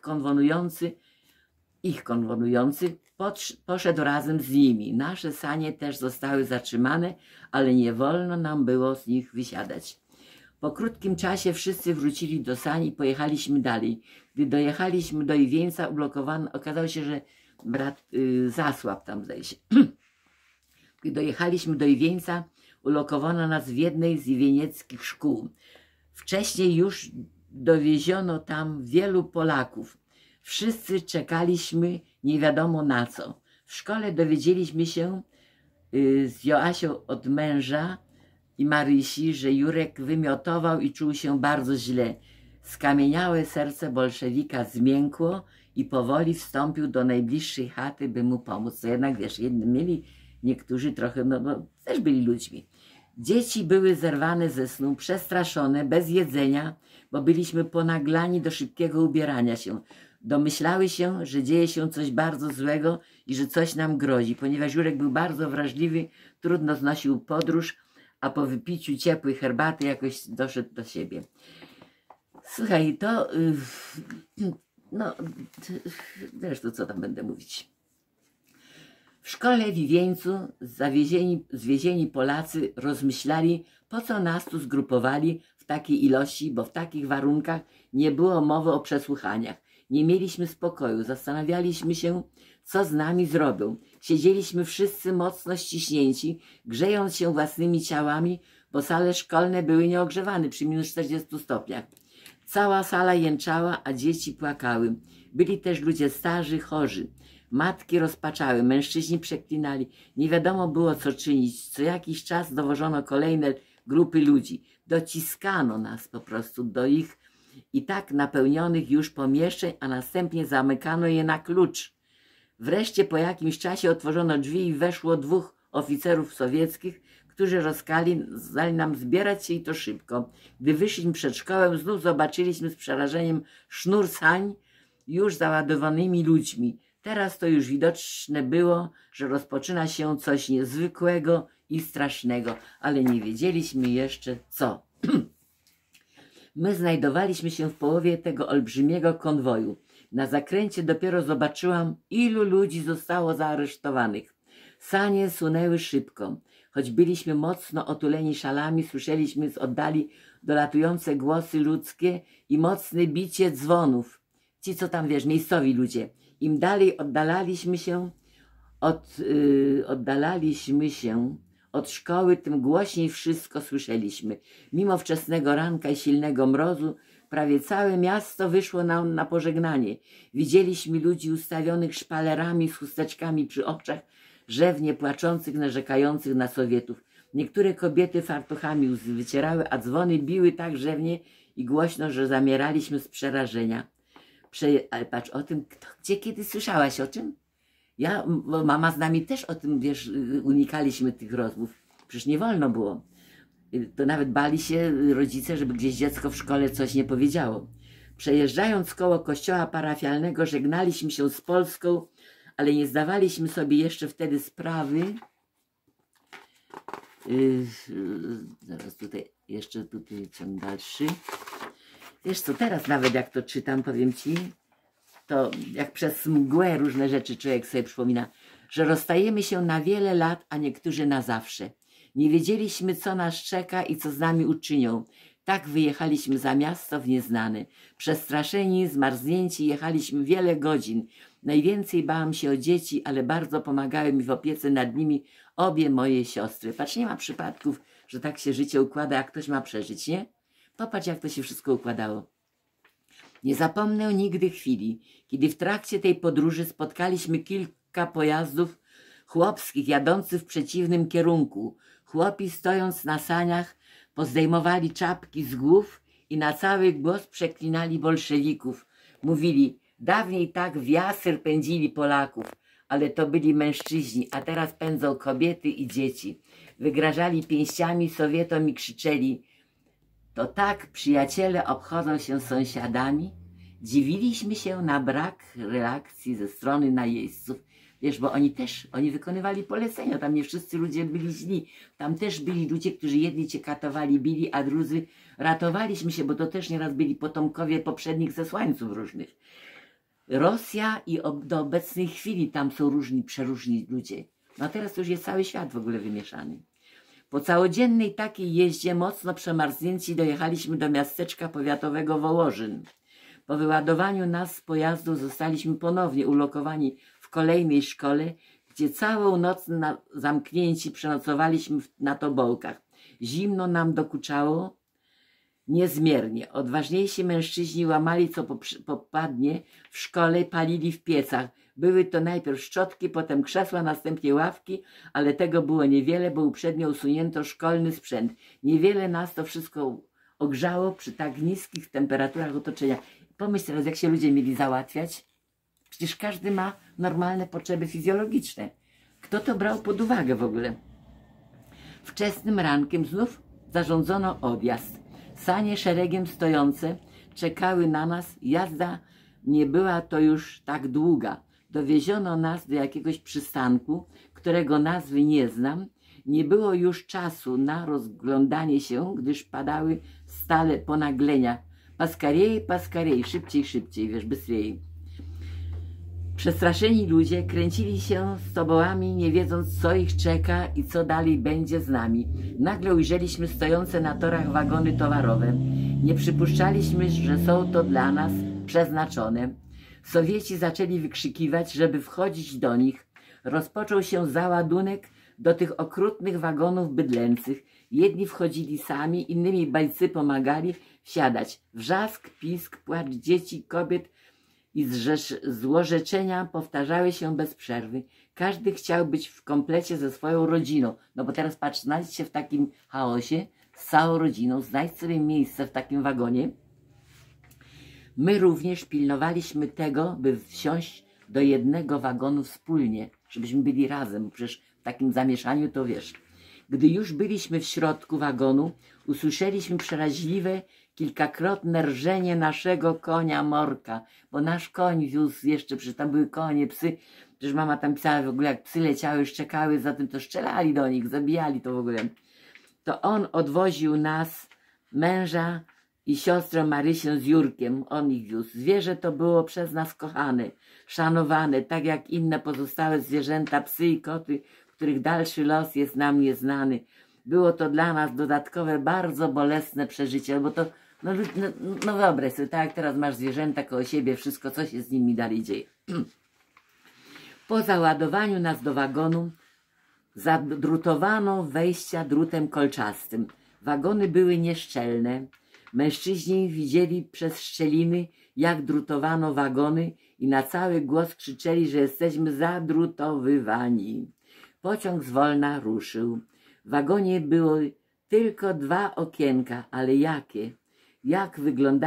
konwonujący poszedł razem z nimi. Nasze sanie też zostały zatrzymane, ale nie wolno nam było z nich wysiadać. Po krótkim czasie wszyscy wrócili do sani i pojechaliśmy dalej. Gdy dojechaliśmy do Iwieńca, ublokowano, okazało się, że brat Zasław tam zdaje się. Gdy dojechaliśmy do Iwieńca, ulokowano nas w jednej z iwienieckich szkół. Wcześniej już dowieziono tam wielu Polaków. Wszyscy czekaliśmy nie wiadomo na co. W szkole dowiedzieliśmy się z Joasią od męża i Marysi, że Jurek wymiotował i czuł się bardzo źle. Skamieniałe serce bolszewika zmiękło i powoli wstąpił do najbliższej chaty, by mu pomóc. To jednak, wiesz, mieli niektórzy trochę, no bo też byli ludźmi. Dzieci były zerwane ze snu, przestraszone, bez jedzenia, bo byliśmy ponaglani do szybkiego ubierania się. Domyślały się, że dzieje się coś bardzo złego i że coś nam grozi. Ponieważ Jurek był bardzo wrażliwy, trudno znosił podróż, a po wypiciu ciepłej herbaty jakoś doszedł do siebie. Słuchaj, to... no, zresztą co tam będę mówić. W szkole w Iwieńcu zwiezieni Polacy rozmyślali, po co nas tu zgrupowali w takiej ilości, bo w takich warunkach nie było mowy o przesłuchaniach. Nie mieliśmy spokoju, zastanawialiśmy się, co z nami zrobią. Siedzieliśmy wszyscy mocno ściśnięci, grzejąc się własnymi ciałami, bo sale szkolne były nieogrzewane przy minus 40 stopniach. Cała sala jęczała, a dzieci płakały. Byli też ludzie starzy, chorzy. Matki rozpaczały, mężczyźni przeklinali. Nie wiadomo było, co czynić. Co jakiś czas dowożono kolejne grupy ludzi. Dociskano nas po prostu do ich i tak napełnionych już pomieszczeń, a następnie zamykano je na klucz. Wreszcie po jakimś czasie otworzono drzwi i weszło 2 oficerów sowieckich, którzy rozkazali nam zbierać się i to szybko. Gdy wyszliśmy przed szkołę, znów zobaczyliśmy z przerażeniem sznur sań już załadowanymi ludźmi. Teraz to już widoczne było, że rozpoczyna się coś niezwykłego i strasznego, ale nie wiedzieliśmy jeszcze co. My znajdowaliśmy się w połowie tego olbrzymiego konwoju. Na zakręcie dopiero zobaczyłam, ilu ludzi zostało zaaresztowanych. Sanie sunęły szybko. Choć byliśmy mocno otuleni szalami, słyszeliśmy z oddali dolatujące głosy ludzkie i mocne bicie dzwonów. Ci, co tam, wiesz, miejscowi ludzie. Im dalej oddalaliśmy się od szkoły, tym głośniej wszystko słyszeliśmy. Mimo wczesnego ranka i silnego mrozu, prawie całe miasto wyszło nam na pożegnanie. Widzieliśmy ludzi ustawionych szpalerami z chusteczkami przy oczach, rzewnie płaczących, narzekających na Sowietów. Niektóre kobiety fartuchami łzy wycierały, a dzwony biły tak rzewnie i głośno, że zamieraliśmy z przerażenia. Ale patrz, o tym, gdzie kiedy słyszałaś o czym? Bo mama z nami też o tym, wiesz, unikaliśmy tych rozmów. Przecież nie wolno było. To nawet bali się rodzice, żeby gdzieś dziecko w szkole coś nie powiedziało. Przejeżdżając koło kościoła parafialnego, żegnaliśmy się z Polską, ale nie zdawaliśmy sobie jeszcze wtedy sprawy. Zaraz tutaj, jeszcze tutaj ciąg dalszy. Wiesz co, teraz nawet jak to czytam, powiem ci, to jak przez mgłę różne rzeczy człowiek sobie przypomina, że rozstajemy się na wiele lat, a niektórzy na zawsze. Nie wiedzieliśmy, co nas czeka i co z nami uczynią. Tak wyjechaliśmy za miasto w nieznane. Przestraszeni, zmarznięci jechaliśmy wiele godzin. Najwięcej bałam się o dzieci, ale bardzo pomagały mi w opiece nad nimi obie moje siostry. Patrz, nie ma przypadków, że tak się życie układa, jak ktoś ma przeżyć, nie? Popatrz, jak to się wszystko układało. Nie zapomnę nigdy chwili, kiedy w trakcie tej podróży spotkaliśmy kilka pojazdów chłopskich jadących w przeciwnym kierunku. Chłopi, stojąc na saniach, pozdejmowali czapki z głów i na cały głos przeklinali bolszewików. Mówili, dawniej tak w jasyr pędzili Polaków, ale to byli mężczyźni, a teraz pędzą kobiety i dzieci. Wygrażali pięściami Sowietom i krzyczeli, to tak przyjaciele obchodzą się z sąsiadami? Dziwiliśmy się na brak reakcji ze strony najeźdźców. Wiesz, bo oni wykonywali polecenia, tam nie wszyscy ludzie byli źli. Tam też byli ludzie, którzy jedni cię katowali, bili, a drudzy ratowaliśmy się, bo to też nieraz byli potomkowie poprzednich zesłańców różnych. Rosja i do obecnej chwili tam są różni, przeróżni ludzie. No a teraz to już jest cały świat w ogóle wymieszany. Po całodziennej takiej jeździe, mocno przemarznięci, dojechaliśmy do miasteczka powiatowego Wołożyn. Po wyładowaniu nas z pojazdu zostaliśmy ponownie ulokowani w kolejnej szkole, gdzie całą noc zamknięci przenocowaliśmy na tobołkach. Zimno nam dokuczało niezmiernie. Odważniejsi mężczyźni łamali co popadnie w szkole, palili w piecach. Były to najpierw szczotki, potem krzesła, następnie ławki, ale tego było niewiele, bo uprzednio usunięto szkolny sprzęt. Niewiele nas to wszystko ogrzało przy tak niskich temperaturach otoczenia. Pomyśl teraz, jak się ludzie mieli załatwiać. Przecież każdy ma normalne potrzeby fizjologiczne. Kto to brał pod uwagę w ogóle? Wczesnym rankiem znów zarządzono odjazd. Sanie szeregiem stojące czekały na nas. Jazda nie była to już tak długa. Dowieziono nas do jakiegoś przystanku, którego nazwy nie znam. Nie było już czasu na rozglądanie się, gdyż padały stale ponaglenia. Paskarej, szybciej, wiesz, bystrzej. Przestraszeni ludzie kręcili się z tobołami, nie wiedząc, co ich czeka i co dalej będzie z nami. Nagle ujrzeliśmy stojące na torach wagony towarowe. Nie przypuszczaliśmy, że są to dla nas przeznaczone. Sowieci zaczęli wykrzykiwać, żeby wchodzić do nich. Rozpoczął się załadunek do tych okrutnych wagonów bydlęcych. Jedni wchodzili sami, innymi bajcy pomagali wsiadać. Wrzask, pisk, płacz dzieci, kobiet i złorzeczenia powtarzały się bez przerwy. Każdy chciał być w komplecie ze swoją rodziną. No bo teraz patrz, znajdź się w takim chaosie z całą rodziną, znajdź sobie miejsce w takim wagonie. My również pilnowaliśmy tego, by wsiąść do jednego wagonu wspólnie, żebyśmy byli razem, przecież w takim zamieszaniu to wiesz. Gdy już byliśmy w środku wagonu, usłyszeliśmy przeraźliwe, kilkakrotne rżenie naszego konia Morka, bo nasz koń wiózł jeszcze, przecież tam były konie, psy, przecież mama tam pisała w ogóle, jak psy leciały, szczekały, za tym to strzelali do nich, zabijali to w ogóle. To on odwoził nas, męża i siostrę Marysię z Jurkiem, on ich wiózł. Zwierzę to było przez nas kochane, szanowane, tak jak inne pozostałe zwierzęta, psy i koty, których dalszy los jest nam nieznany. Było to dla nas dodatkowe, bardzo bolesne przeżycie, bo to, no wyobraź sobie, tak jak teraz masz zwierzęta koło siebie, wszystko, co się z nimi dalej dzieje. Po załadowaniu nas do wagonu zadrutowano wejścia drutem kolczastym. Wagony były nieszczelne. Mężczyźni widzieli przez szczeliny, jak drutowano wagony i na cały głos krzyczeli, że jesteśmy zadrutowywani. Pociąg zwolna ruszył. W wagonie były tylko 2 okienka, ale jakie? Jak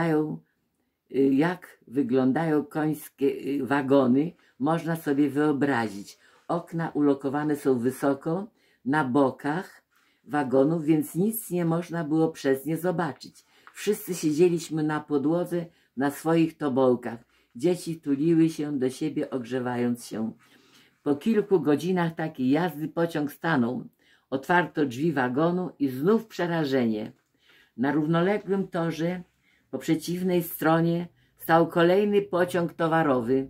wyglądają końskie wagony, można sobie wyobrazić. Okna ulokowane są wysoko na bokach wagonów, więc nic nie można było przez nie zobaczyć. Wszyscy siedzieliśmy na podłodze na swoich tobołkach. Dzieci tuliły się do siebie, ogrzewając się. Po kilku godzinach takiej jazdy pociąg stanął. Otwarto drzwi wagonu i znów przerażenie. Na równoległym torze po przeciwnej stronie stał kolejny pociąg towarowy.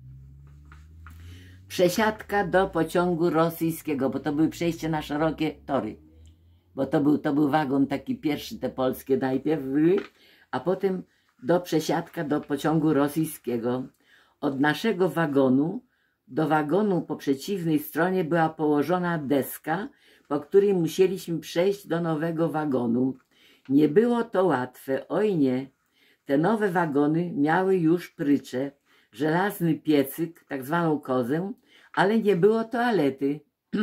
Przesiadka do pociągu rosyjskiego, bo to były przejścia na szerokie tory. Bo to był wagon taki pierwszy, te polskie najpierw były, a potem przesiadka do pociągu rosyjskiego. Od naszego wagonu do wagonu po przeciwnej stronie była położona deska, po której musieliśmy przejść do nowego wagonu. Nie było to łatwe, oj nie. Te nowe wagony miały już prycze, żelazny piecyk, tak zwaną kozę, ale nie było toalety.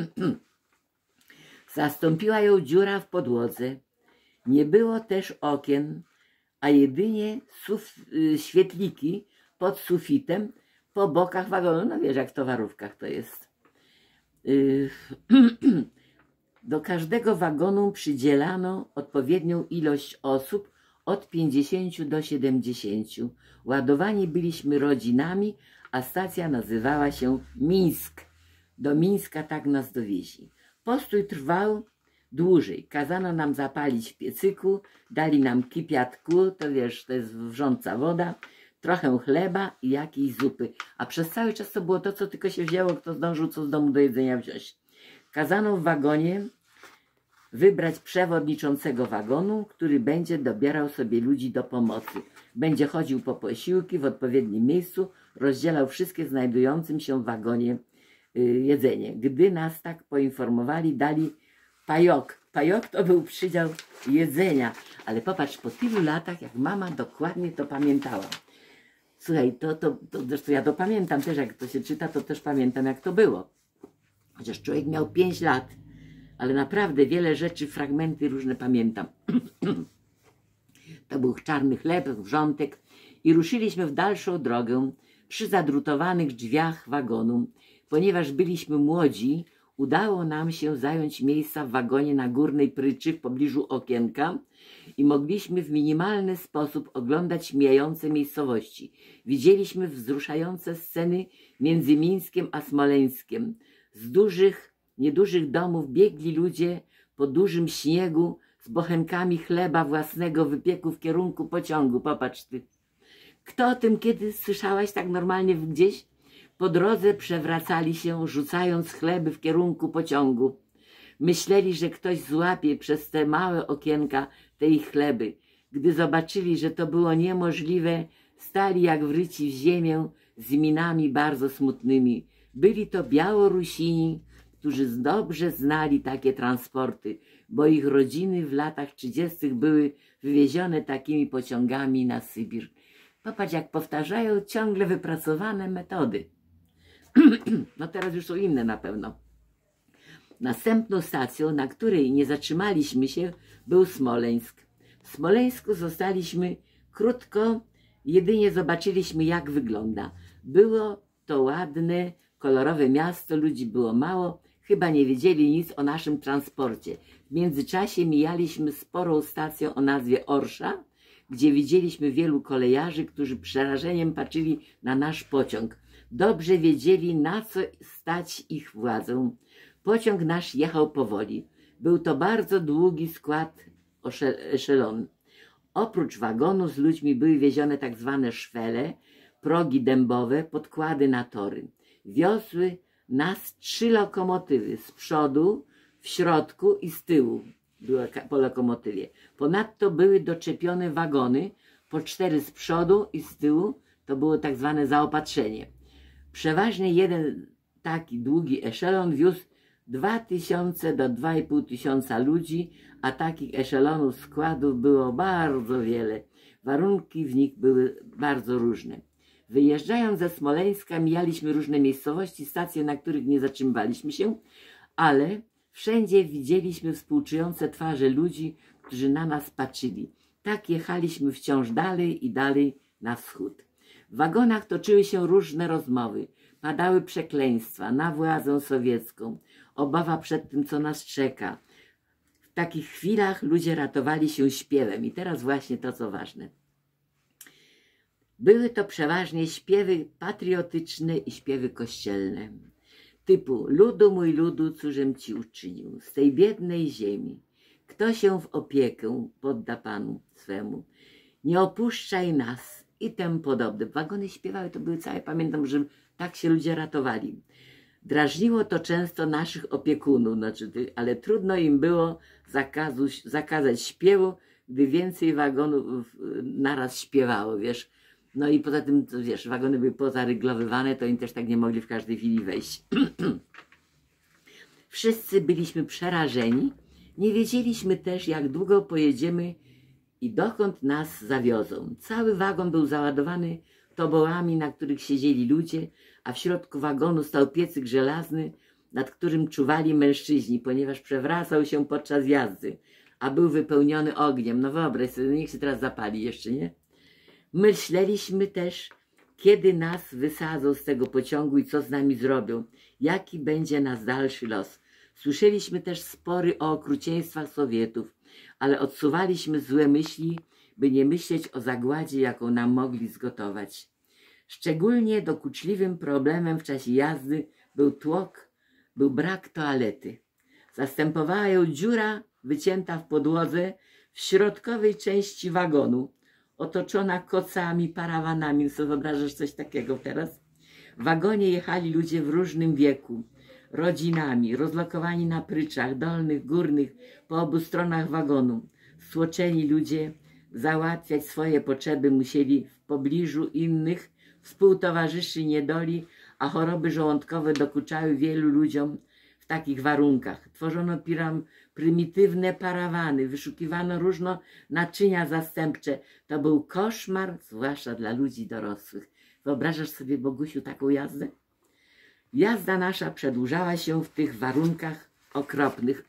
Zastąpiła ją dziura w podłodze. Nie było też okien, a jedynie świetliki pod sufitem po bokach wagonu. No wiesz, jak w towarówkach to jest. Do każdego wagonu przydzielano odpowiednią ilość osób, od 50 do 70. Ładowani byliśmy rodzinami, a stacja nazywała się Mińsk. Do Mińska tak nas dowieźli. Postój trwał dłużej. Kazano nam zapalić w piecyku, dali nam kipiatku, to wiesz, to jest wrząca woda, trochę chleba i jakiejś zupy. A przez cały czas to było to, co tylko się wzięło, kto zdążył co z domu do jedzenia wziąć. Kazano w wagonie wybrać przewodniczącego wagonu, który będzie dobierał sobie ludzi do pomocy. Będzie chodził po posiłki w odpowiednim miejscu, rozdzielał wszystkie znajdującym się w wagonie jedzenie. Gdy nas tak poinformowali, dali pajok. Pajok to był przydział jedzenia. Ale popatrz, po tylu latach, jak mama dokładnie to pamiętała. Słuchaj, zresztą ja to pamiętam też, jak to się czyta, to też pamiętam, jak to było. Chociaż człowiek miał 5 lat, ale naprawdę wiele rzeczy, fragmenty różne pamiętam. To był czarny chleb, wrzątek i ruszyliśmy w dalszą drogę przy zadrutowanych drzwiach wagonu. Ponieważ byliśmy młodzi, udało nam się zająć miejsca w wagonie na górnej pryczy w pobliżu okienka i mogliśmy w minimalny sposób oglądać mijające miejscowości. Widzieliśmy wzruszające sceny między Mińskiem a Smoleńskiem. Z niedużych domów biegli ludzie po dużym śniegu z bochenkami chleba własnego wypieku w kierunku pociągu. Popatrz ty. Kto o tym kiedy słyszałaś tak normalnie gdzieś? Po drodze przewracali się, rzucając chleby w kierunku pociągu. Myśleli, że ktoś złapie przez te małe okienka te ich chleby. Gdy zobaczyli, że to było niemożliwe, stali jak wryci w ziemię z minami bardzo smutnymi. Byli to Białorusini, którzy dobrze znali takie transporty, bo ich rodziny w latach 30. były wywiezione takimi pociągami na Sybir. Popatrz, jak powtarzają ciągle wypracowane metody. No teraz już są inne na pewno. Następną stacją, na której nie zatrzymaliśmy się, był Smoleńsk. W Smoleńsku zostaliśmy krótko, jedynie zobaczyliśmy, jak wygląda. Było to ładne, kolorowe miasto, ludzi było mało, chyba nie wiedzieli nic o naszym transporcie. W międzyczasie mijaliśmy sporą stację o nazwie Orsza, gdzie widzieliśmy wielu kolejarzy, którzy przerażeniem patrzyli na nasz pociąg. Dobrze wiedzieli, na co stać ich władzę. Pociąg nasz jechał powoli. Był to bardzo długi skład eszelon. Oprócz wagonu z ludźmi były wiezione tak zwane szwele, progi dębowe, podkłady na tory. Wiosły nas 3 lokomotywy z przodu, w środku i z tyłu były po lokomotywie. Ponadto były doczepione wagony, po 4 z przodu i z tyłu, to było tak zwane zaopatrzenie. Przeważnie jeden taki długi eszelon wiózł 2000 do 2500 ludzi, a takich eszelonów składów było bardzo wiele. Warunki w nich były bardzo różne. Wyjeżdżając ze Smoleńska mijaliśmy różne miejscowości, stacje, na których nie zatrzymywaliśmy się, ale wszędzie widzieliśmy współczujące twarze ludzi, którzy na nas patrzyli. Tak jechaliśmy wciąż dalej i dalej na wschód. W wagonach toczyły się różne rozmowy, padały przekleństwa na władzę sowiecką, obawa przed tym, co nas czeka. W takich chwilach ludzie ratowali się śpiewem. I teraz właśnie to, co ważne. Były to przeważnie śpiewy patriotyczne i śpiewy kościelne, typu ludu mój ludu, cóżem ci uczynił, z tej biednej ziemi, kto się w opiekę podda Panu swemu, nie opuszczaj nas i tym podobne. Wagony śpiewały, to były całe, pamiętam, że tak się ludzie ratowali. Drażniło to często naszych opiekunów, ale trudno im było zakazać śpiewu, gdy więcej wagonów naraz śpiewało, wiesz. No i poza tym, wiesz, wagony były pozaryglowywane, to im też tak nie mogli w każdej chwili wejść. Wszyscy byliśmy przerażeni, nie wiedzieliśmy też, jak długo pojedziemy i dokąd nas zawiozą. Cały wagon był załadowany tobołami, na których siedzieli ludzie, a w środku wagonu stał piecyk żelazny, nad którym czuwali mężczyźni, ponieważ przewracał się podczas jazdy, a był wypełniony ogniem. No wyobraź sobie, niech się teraz zapali jeszcze, nie? Myśleliśmy też, kiedy nas wysadzą z tego pociągu i co z nami zrobią, jaki będzie nasz dalszy los. Słyszeliśmy też spory o okrucieństwach Sowietów, ale odsuwaliśmy złe myśli, by nie myśleć o zagładzie, jaką nam mogli zgotować. Szczególnie dokuczliwym problemem w czasie jazdy był brak toalety. Zastępowała ją dziura wycięta w podłodze w środkowej części wagonu, otoczona kocami, parawanami. Co wyobrażasz coś takiego teraz? W wagonie jechali ludzie w różnym wieku, rodzinami, rozlokowani na pryczach dolnych, górnych, po obu stronach wagonu. Stłoczeni ludzie załatwiać swoje potrzeby musieli w pobliżu innych, współtowarzyszy niedoli, a choroby żołądkowe dokuczały wielu ludziom w takich warunkach. Tworzono prymitywne parawany, wyszukiwano różne naczynia zastępcze. To był koszmar, zwłaszcza dla ludzi dorosłych. Wyobrażasz sobie, Bogusiu, taką jazdę? Jazda nasza przedłużała się w tych warunkach okropnych.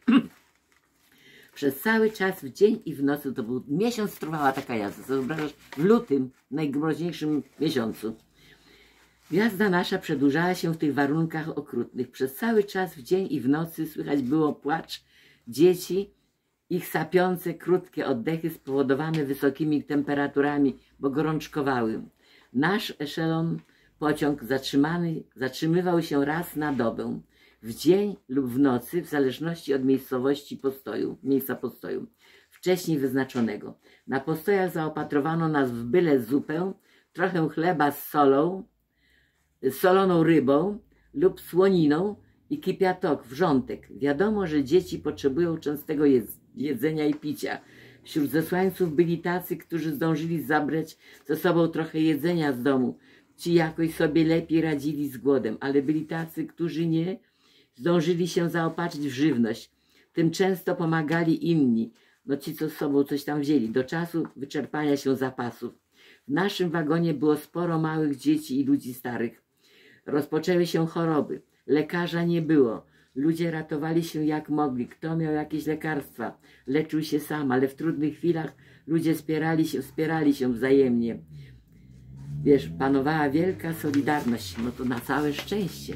Przez cały czas, w dzień i w nocy, to był miesiąc trwała taka jazda. Co wyobrażasz? W lutym, najmroźniejszym miesiącu. Jazda nasza przedłużała się w tych warunkach okrutnych. Przez cały czas, w dzień i w nocy, słychać było płacz dzieci, ich sapiące, krótkie oddechy spowodowane wysokimi temperaturami, bo gorączkowały. Nasz eszelon, pociąg zatrzymywał się raz na dobę, w dzień lub w nocy, w zależności od miejsca postoju, wcześniej wyznaczonego. Na postojach zaopatrowano nas w byle zupę, trochę chleba z solą, soloną rybą lub słoniną i kipiatok, wrzątek. Wiadomo, że dzieci potrzebują częstego jedzenia i picia. Wśród zesłańców byli tacy, którzy zdążyli zabrać ze sobą trochę jedzenia z domu. Ci jakoś sobie lepiej radzili z głodem, ale byli tacy, którzy nie zdążyli się zaopatrzyć w żywność. Tym często pomagali inni, no ci, co z sobą coś tam wzięli, do czasu wyczerpania się zapasów. W naszym wagonie było sporo małych dzieci i ludzi starych. Rozpoczęły się choroby. Lekarza nie było. Ludzie ratowali się jak mogli. Kto miał jakieś lekarstwa, leczył się sam, ale w trudnych chwilach ludzie wspierali się wzajemnie. Wiesz, panowała wielka solidarność. No to na całe szczęście.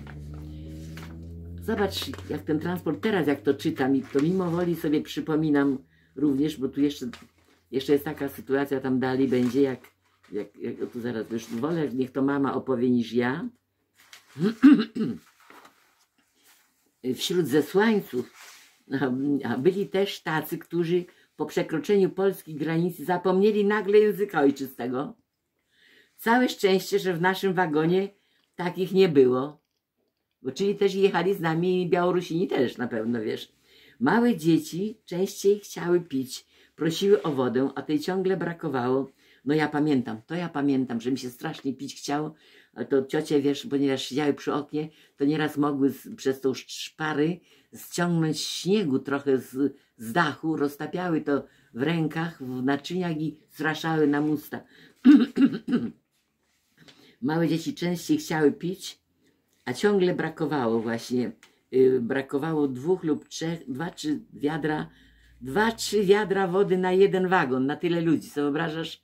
Zobacz, jak ten transport teraz, jak to czytam i to mimo woli sobie przypominam również, bo tu jeszcze jest taka sytuacja, tam dalej będzie, jak tu zaraz, już wolę, niech to mama opowie niż ja. Wśród zesłańców byli też tacy, którzy po przekroczeniu polskiej granicy zapomnieli nagle języka ojczystego. Całe szczęście, że w naszym wagonie takich nie było. Bo czyli też jechali z nami Białorusini też na pewno, wiesz. Małe dzieci częściej chciały pić, prosiły o wodę, a tej ciągle brakowało. No ja pamiętam, że mi się strasznie pić chciało. To ciocie, wiesz, ponieważ siedziały przy oknie, to nieraz mogły przez tą szpary ściągnąć śniegu trochę z dachu, roztapiały to w rękach, w naczyniach i zraszały nam usta. Małe dzieci częściej chciały pić, a ciągle brakowało właśnie, brakowało 2 lub 3, 2-3 wiadra wody na jeden wagon, na tyle ludzi, co wyobrażasz?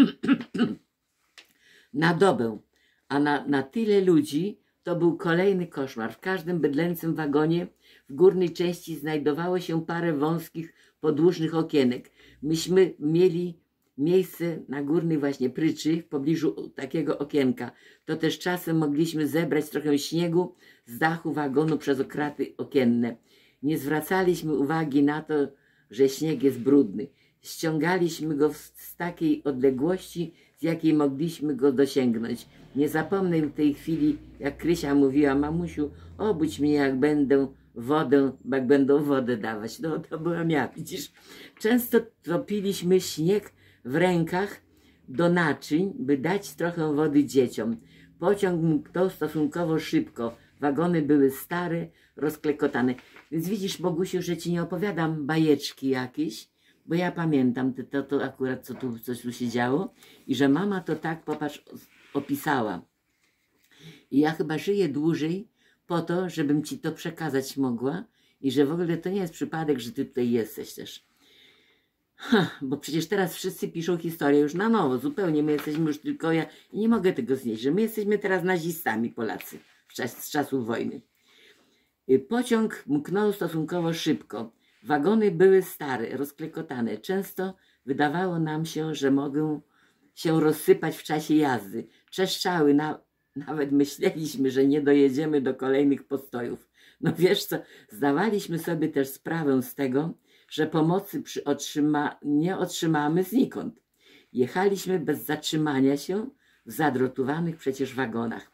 Na dobę. A na tyle ludzi to był kolejny koszmar. W każdym bydlęcym wagonie w górnej części znajdowało się parę wąskich, podłużnych okienek. Myśmy mieli miejsce na górnej właśnie pryczy, w pobliżu takiego okienka. To też czasem mogliśmy zebrać trochę śniegu z dachu wagonu przez okraty okienne. Nie zwracaliśmy uwagi na to, że śnieg jest brudny. Ściągaliśmy go z takiej odległości, z jakiej mogliśmy go dosięgnąć. Nie zapomnę w tej chwili, jak Krysia mówiła: mamusiu, obudź mnie, jak będą wodę dawać. No to byłam ja, widzisz. Często topiliśmy śnieg w rękach do naczyń, by dać trochę wody dzieciom. Pociąg mógł to stosunkowo szybko. Wagony były stare, rozklekotane. Więc widzisz, Bogusiu, że ci nie opowiadam bajeczki jakieś, bo ja pamiętam to akurat, coś tu się działo i że mama to tak, popatrz, opisała. I ja chyba żyję dłużej po to, żebym ci to przekazać mogła i że w ogóle to nie jest przypadek, że ty tutaj jesteś też. Bo przecież teraz wszyscy piszą historię już na nowo, zupełnie. My jesteśmy już tylko ja i nie mogę tego znieść, że my jesteśmy teraz nazistami, Polacy, z czasów wojny. Pociąg mknął stosunkowo szybko. Wagony były stare, rozklekotane. Często wydawało nam się, że mogą się rozsypać w czasie jazdy. Trzeszczały, nawet myśleliśmy, że nie dojedziemy do kolejnych postojów. No wiesz co, zdawaliśmy sobie też sprawę z tego, że pomocy nie otrzymamy znikąd. Jechaliśmy bez zatrzymania się w zadrotowanych przecież wagonach.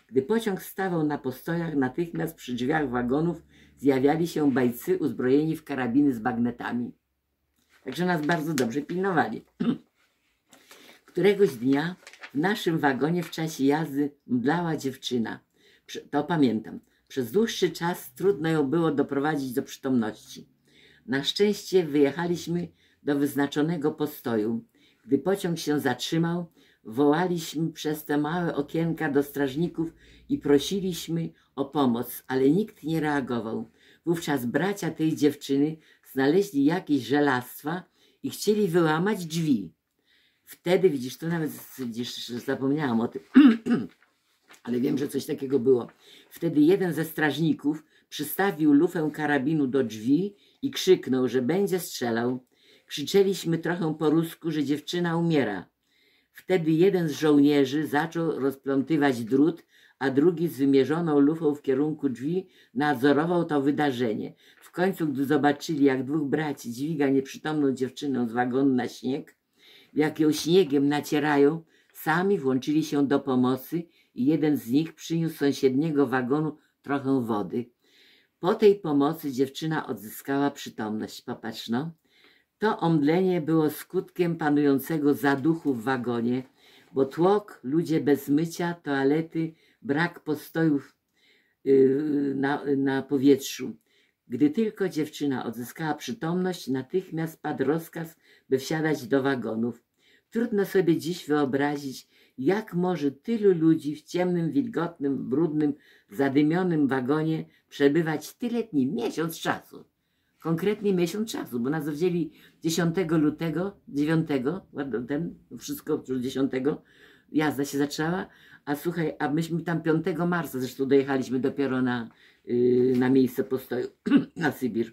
Gdy pociąg stawał na postojach, natychmiast przy drzwiach wagonów zjawiali się bajcy uzbrojeni w karabiny z bagnetami. Także nas bardzo dobrze pilnowali. Któregoś dnia w naszym wagonie w czasie jazdy mdlała dziewczyna. To pamiętam. Przez dłuższy czas trudno ją było doprowadzić do przytomności. Na szczęście wyjechaliśmy do wyznaczonego postoju. Gdy pociąg się zatrzymał, wołaliśmy przez te małe okienka do strażników i prosiliśmy o pomoc, ale nikt nie reagował. Wówczas bracia tej dziewczyny znaleźli jakieś żelastwa i chcieli wyłamać drzwi. Wtedy, widzisz, tu nawet zapomniałam o tym, ale wiem, że coś takiego było. Wtedy jeden ze strażników przystawił lufę karabinu do drzwi i krzyknął, że będzie strzelał. Krzyczeliśmy trochę po rusku, że dziewczyna umiera. Wtedy jeden z żołnierzy zaczął rozplątywać drut, a drugi z wymierzoną lufą w kierunku drzwi nadzorował to wydarzenie. W końcu, gdy zobaczyli, jak dwóch braci dźwiga nieprzytomną dziewczynę z wagonu na śnieg, jak ją śniegiem nacierają, sami włączyli się do pomocy i jeden z nich przyniósł z sąsiedniego wagonu trochę wody. Po tej pomocy dziewczyna odzyskała przytomność. Popatrz, no. To omdlenie było skutkiem panującego zaduchu w wagonie, bo tłok, ludzie bez mycia, toalety, brak postojów na powietrzu. Gdy tylko dziewczyna odzyskała przytomność, natychmiast padł rozkaz, by wsiadać do wagonów. Trudno sobie dziś wyobrazić, jak może tylu ludzi w ciemnym, wilgotnym, brudnym, zadymionym wagonie przebywać tyle dni, miesiąc czasu. Konkretnie miesiąc czasu, bo nas wzięli 10 lutego, 9, wszystko 10, jazda się zaczęła, a słuchaj, a myśmy tam 5 marca, zresztą dojechaliśmy dopiero na miejsce postoju, na Sybir.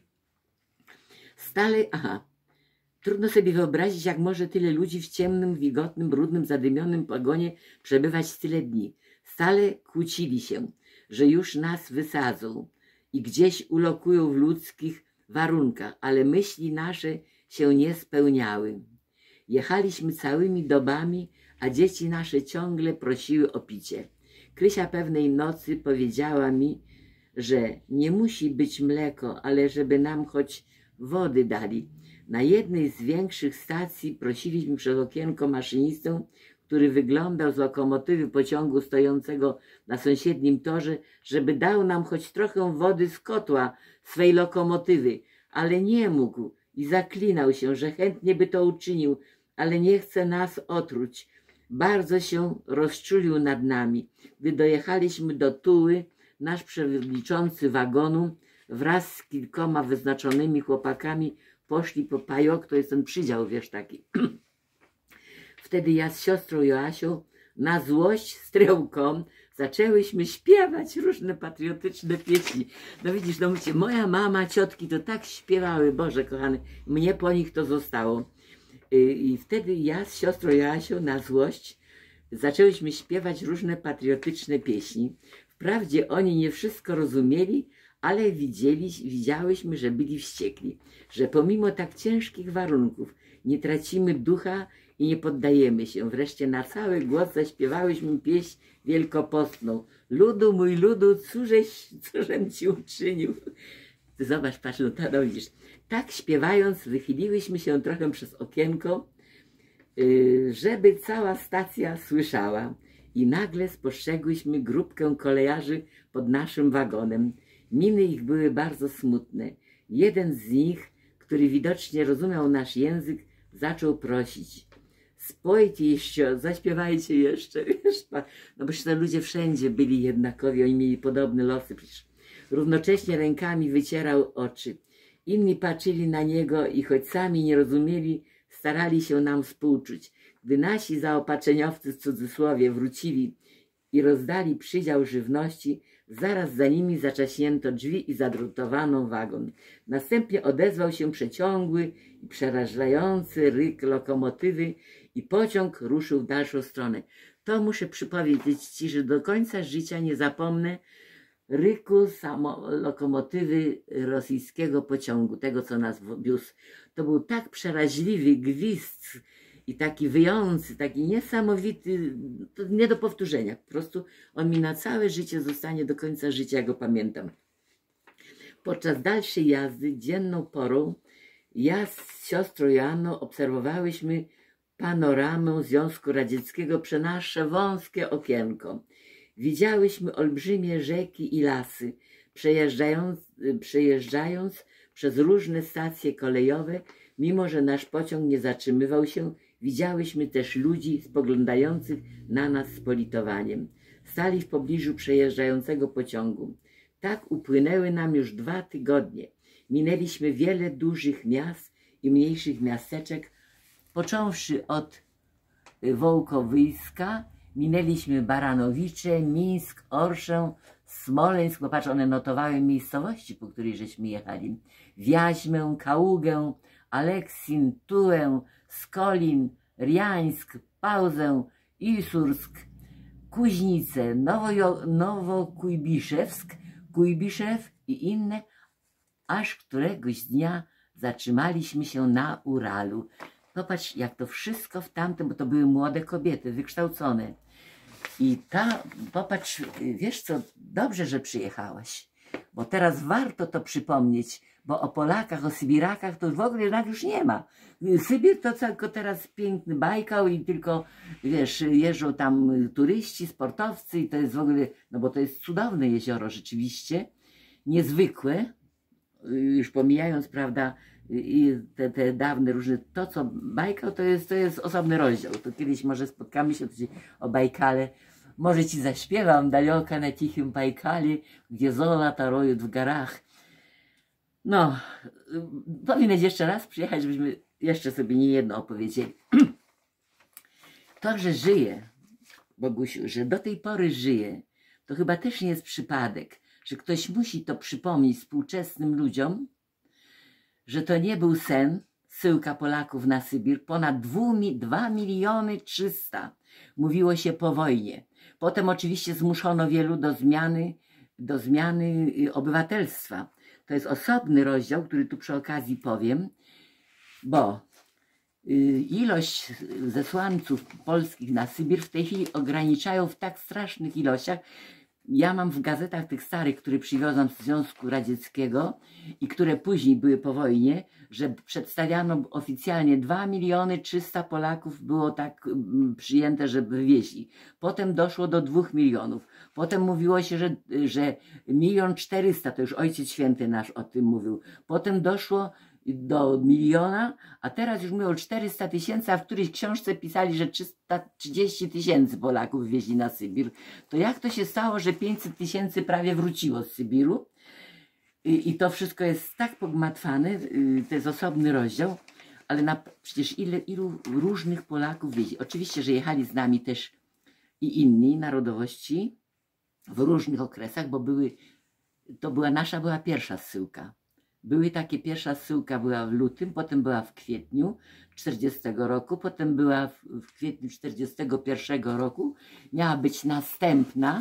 Trudno sobie wyobrazić, jak może tyle ludzi w ciemnym, wilgotnym, brudnym, zadymionym wagonie przebywać tyle dni. Stale kłócili się, że już nas wysadzą i gdzieś ulokują w ludzkich warunkach, ale myśli nasze się nie spełniały. Jechaliśmy całymi dobami, a dzieci nasze ciągle prosiły o picie. Krysia pewnej nocy powiedziała mi, że nie musi być mleko, ale żeby nam choć wody dali. Na jednej z większych stacji prosiliśmy przez okienko maszynistę, który wyglądał z lokomotywy pociągu stojącego na sąsiednim torze, żeby dał nam choć trochę wody z kotła swej lokomotywy, ale nie mógł i zaklinał się, że chętnie by to uczynił, ale nie chce nas otruć. Bardzo się rozczulił nad nami. Gdy dojechaliśmy do Tuły, nasz przewodniczący wagonu wraz z kilkoma wyznaczonymi chłopakami poszli po pajok, to jest ten przydział, wiesz, taki. Wtedy ja z siostrą Joasią na złość Strełką zaczęłyśmy śpiewać różne patriotyczne pieśni. No widzisz, no mówicie, moja mama, ciotki to tak śpiewały, Boże kochany, mnie po nich to zostało. I wtedy ja z siostrą Joasią na złość zaczęłyśmy śpiewać różne patriotyczne pieśni. Wprawdzie oni nie wszystko rozumieli, ale widziałyśmy, że byli wściekli, że pomimo tak ciężkich warunków nie tracimy ducha i nie poddajemy się. Wreszcie na cały głos zaśpiewałyśmy pieśń wielkopostną. Ludu mój ludu, cóżem ci uczynił. Ty zobacz, patrz, no widzisz. Tak śpiewając wychyliłyśmy się trochę przez okienko, żeby cała stacja słyszała. I nagle spostrzegłyśmy grupkę kolejarzy pod naszym wagonem. Miny ich były bardzo smutne. Jeden z nich, który widocznie rozumiał nasz język, zaczął prosić: spojcie jeszcze, zaśpiewajcie jeszcze. No bo te ludzie wszędzie byli jednakowi, oni mieli podobne losy przecież. Równocześnie rękami wycierał oczy. Inni patrzyli na niego i choć sami nie rozumieli, starali się nam współczuć. Gdy nasi zaopatrzeniowcy w cudzysłowie wrócili i rozdali przydział żywności, zaraz za nimi zaczaśnięto drzwi i zadrutowano wagon. Następnie odezwał się przeciągły i przerażający ryk lokomotywy i pociąg ruszył w dalszą stronę. To muszę przypowiedzieć ci, że do końca życia nie zapomnę ryku lokomotywy rosyjskiego pociągu, tego co nas wiózł. To był tak przeraźliwy gwizd i taki wyjący, taki niesamowity, to nie do powtórzenia. Po prostu on mi na całe życie zostanie, do końca życia go pamiętam. Podczas dalszej jazdy, dzienną porą, ja z siostrą Joanną obserwowałyśmy panoramę Związku Radzieckiego przez nasze wąskie okienko. Widziałyśmy olbrzymie rzeki i lasy, przejeżdżając przez różne stacje kolejowe, mimo że nasz pociąg nie zatrzymywał się, widziałyśmy też ludzi spoglądających na nas z politowaniem. Stali w pobliżu przejeżdżającego pociągu. Tak upłynęły nam już 2 tygodnie. Minęliśmy wiele dużych miast i mniejszych miasteczek, począwszy od Wołkowyjska, minęliśmy Baranowicze, Mińsk, Orszę, Smoleńsk, bo patrz, one notowały miejscowości, po której żeśmy jechali. Wiaźmę, Kaługę, Aleksin, Tułę, Skolin, Riańsk, Pauzę, Isursk, Kuźnice, Nowokujbiszewsk, Kujbiszew i inne, aż któregoś dnia zatrzymaliśmy się na Uralu. Popatrz, jak to wszystko w tamtym, bo to były młode kobiety, wykształcone. I popatrz, wiesz co, dobrze, że przyjechałaś, bo teraz warto to przypomnieć, bo o Polakach, o Sybirakach to w ogóle jednak już nie ma. Sybir to tylko teraz piękny Bajkał i tylko, wiesz, jeżdżą tam turyści, sportowcy i to jest w ogóle, no bo to jest cudowne jezioro rzeczywiście, niezwykłe, już pomijając, prawda, i te dawne różne, to co Bajkał to jest osobny rozdział, to kiedyś może spotkamy się o Bajkale, może ci zaśpiewam daleko na tichym Bajkale, gdzie zolata roją w garach. No, powinieneś jeszcze raz przyjechać, żebyśmy jeszcze sobie niejedno opowiedzieli. To, że żyję, Bogusiu, że do tej pory żyję, to chyba też nie jest przypadek, że ktoś musi to przypomnieć współczesnym ludziom, że to nie był sen, zsyłka Polaków na Sybir, ponad 2 miliony 300, mówiło się po wojnie. Potem oczywiście zmuszono wielu do zmiany obywatelstwa. To jest osobny rozdział, który tu przy okazji powiem, bo ilość zesłańców polskich na Sybir w tej chwili ograniczają w tak strasznych ilościach. Ja mam w gazetach tych starych, które przywiozłam z Związku Radzieckiego i które później były po wojnie, że przedstawiano oficjalnie 2 miliony 300 Polaków było tak przyjęte, że wywieźli. Potem doszło do 2 milionów. Potem mówiło się, że 1 400 000, to już Ojciec Święty nasz o tym mówił. Potem doszło do 1 000 000, a teraz już mówią 400 000, a w którejś książce pisali, że 330 000 Polaków wywieźli na Sybir. To jak to się stało, że 500 000 prawie wróciło z Sybiru? I to wszystko jest tak pogmatwane, to jest osobny rozdział, ale przecież ilu różnych Polaków wieźli. Oczywiście, że jechali z nami też i inni narodowości w różnych okresach, bo nasza była pierwsza zsyłka. Były takie, pierwsza zsyłka była w lutym, potem była w kwietniu 40 roku, potem była w kwietniu 41 roku, miała być następna.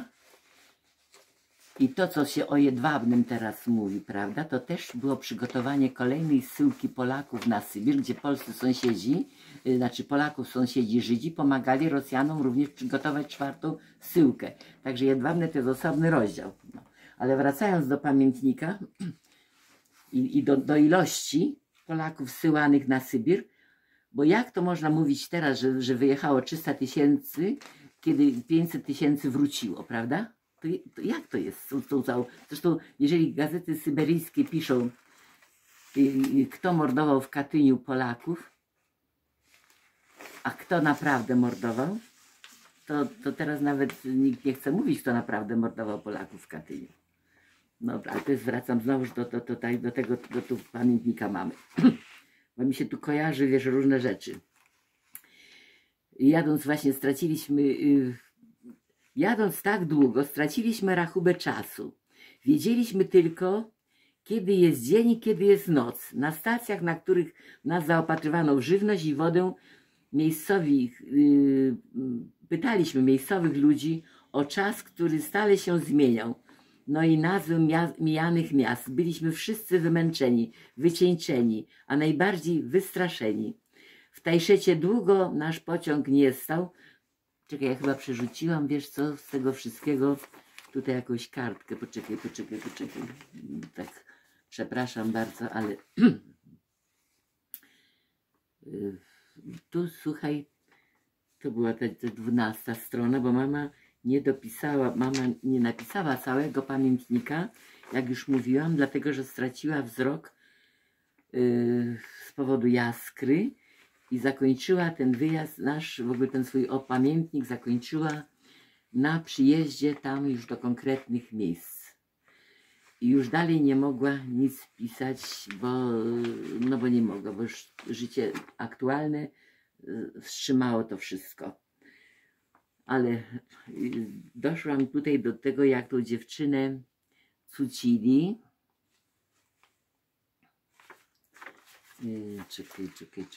I to, co się o Jedwabnym teraz mówi, prawda, to też było przygotowanie kolejnej zsyłki Polaków na Sybir, gdzie polscy sąsiedzi, znaczy Polaków sąsiedzi Żydzi pomagali Rosjanom również przygotować 4. zsyłkę. Także Jedwabne to jest osobny rozdział. No. Ale wracając do pamiętnika i do ilości Polaków zsyłanych na Sybir, bo jak to można mówić teraz, że wyjechało 300 000, kiedy 500 000 wróciło, prawda? To jak to jest? Zresztą, jeżeli gazety syberyjskie piszą, kto mordował w Katyniu Polaków, a kto naprawdę mordował, to teraz nawet nikt nie chce mówić, kto naprawdę mordował Polaków w Katyniu. No, ale to jest, wracam znowu do tego pamiętnika mamy. Bo mi się tu kojarzy, wiesz, różne rzeczy. Jadąc właśnie Jadąc tak długo, straciliśmy rachubę czasu. Wiedzieliśmy tylko, kiedy jest dzień i kiedy jest noc. Na stacjach, na których nas zaopatrywano w żywność i wodę, pytaliśmy miejscowych ludzi o czas, który stale się zmieniał. No i nazwy mijanych miast. Byliśmy wszyscy wymęczeni, wycieńczeni, a najbardziej wystraszeni. W Tajszecie długo nasz pociąg nie stał. Czekaj, ja chyba przerzuciłam, wiesz co, z tego wszystkiego tutaj jakąś kartkę. Poczekaj. Tak, przepraszam bardzo, ale tu słuchaj, to była ta 12 strona, bo mama nie napisała całego pamiętnika, jak już mówiłam, dlatego że straciła wzrok z powodu jaskry i zakończyła ten wyjazd nasz, w ogóle ten swój pamiętnik zakończyła na przyjeździe tam już do konkretnych miejsc. I już dalej nie mogła nic pisać, bo nie mogła, bo już życie aktualne wstrzymało to wszystko. Ale doszłam tutaj do tego, jak tą dziewczynę cucili. Czekaj.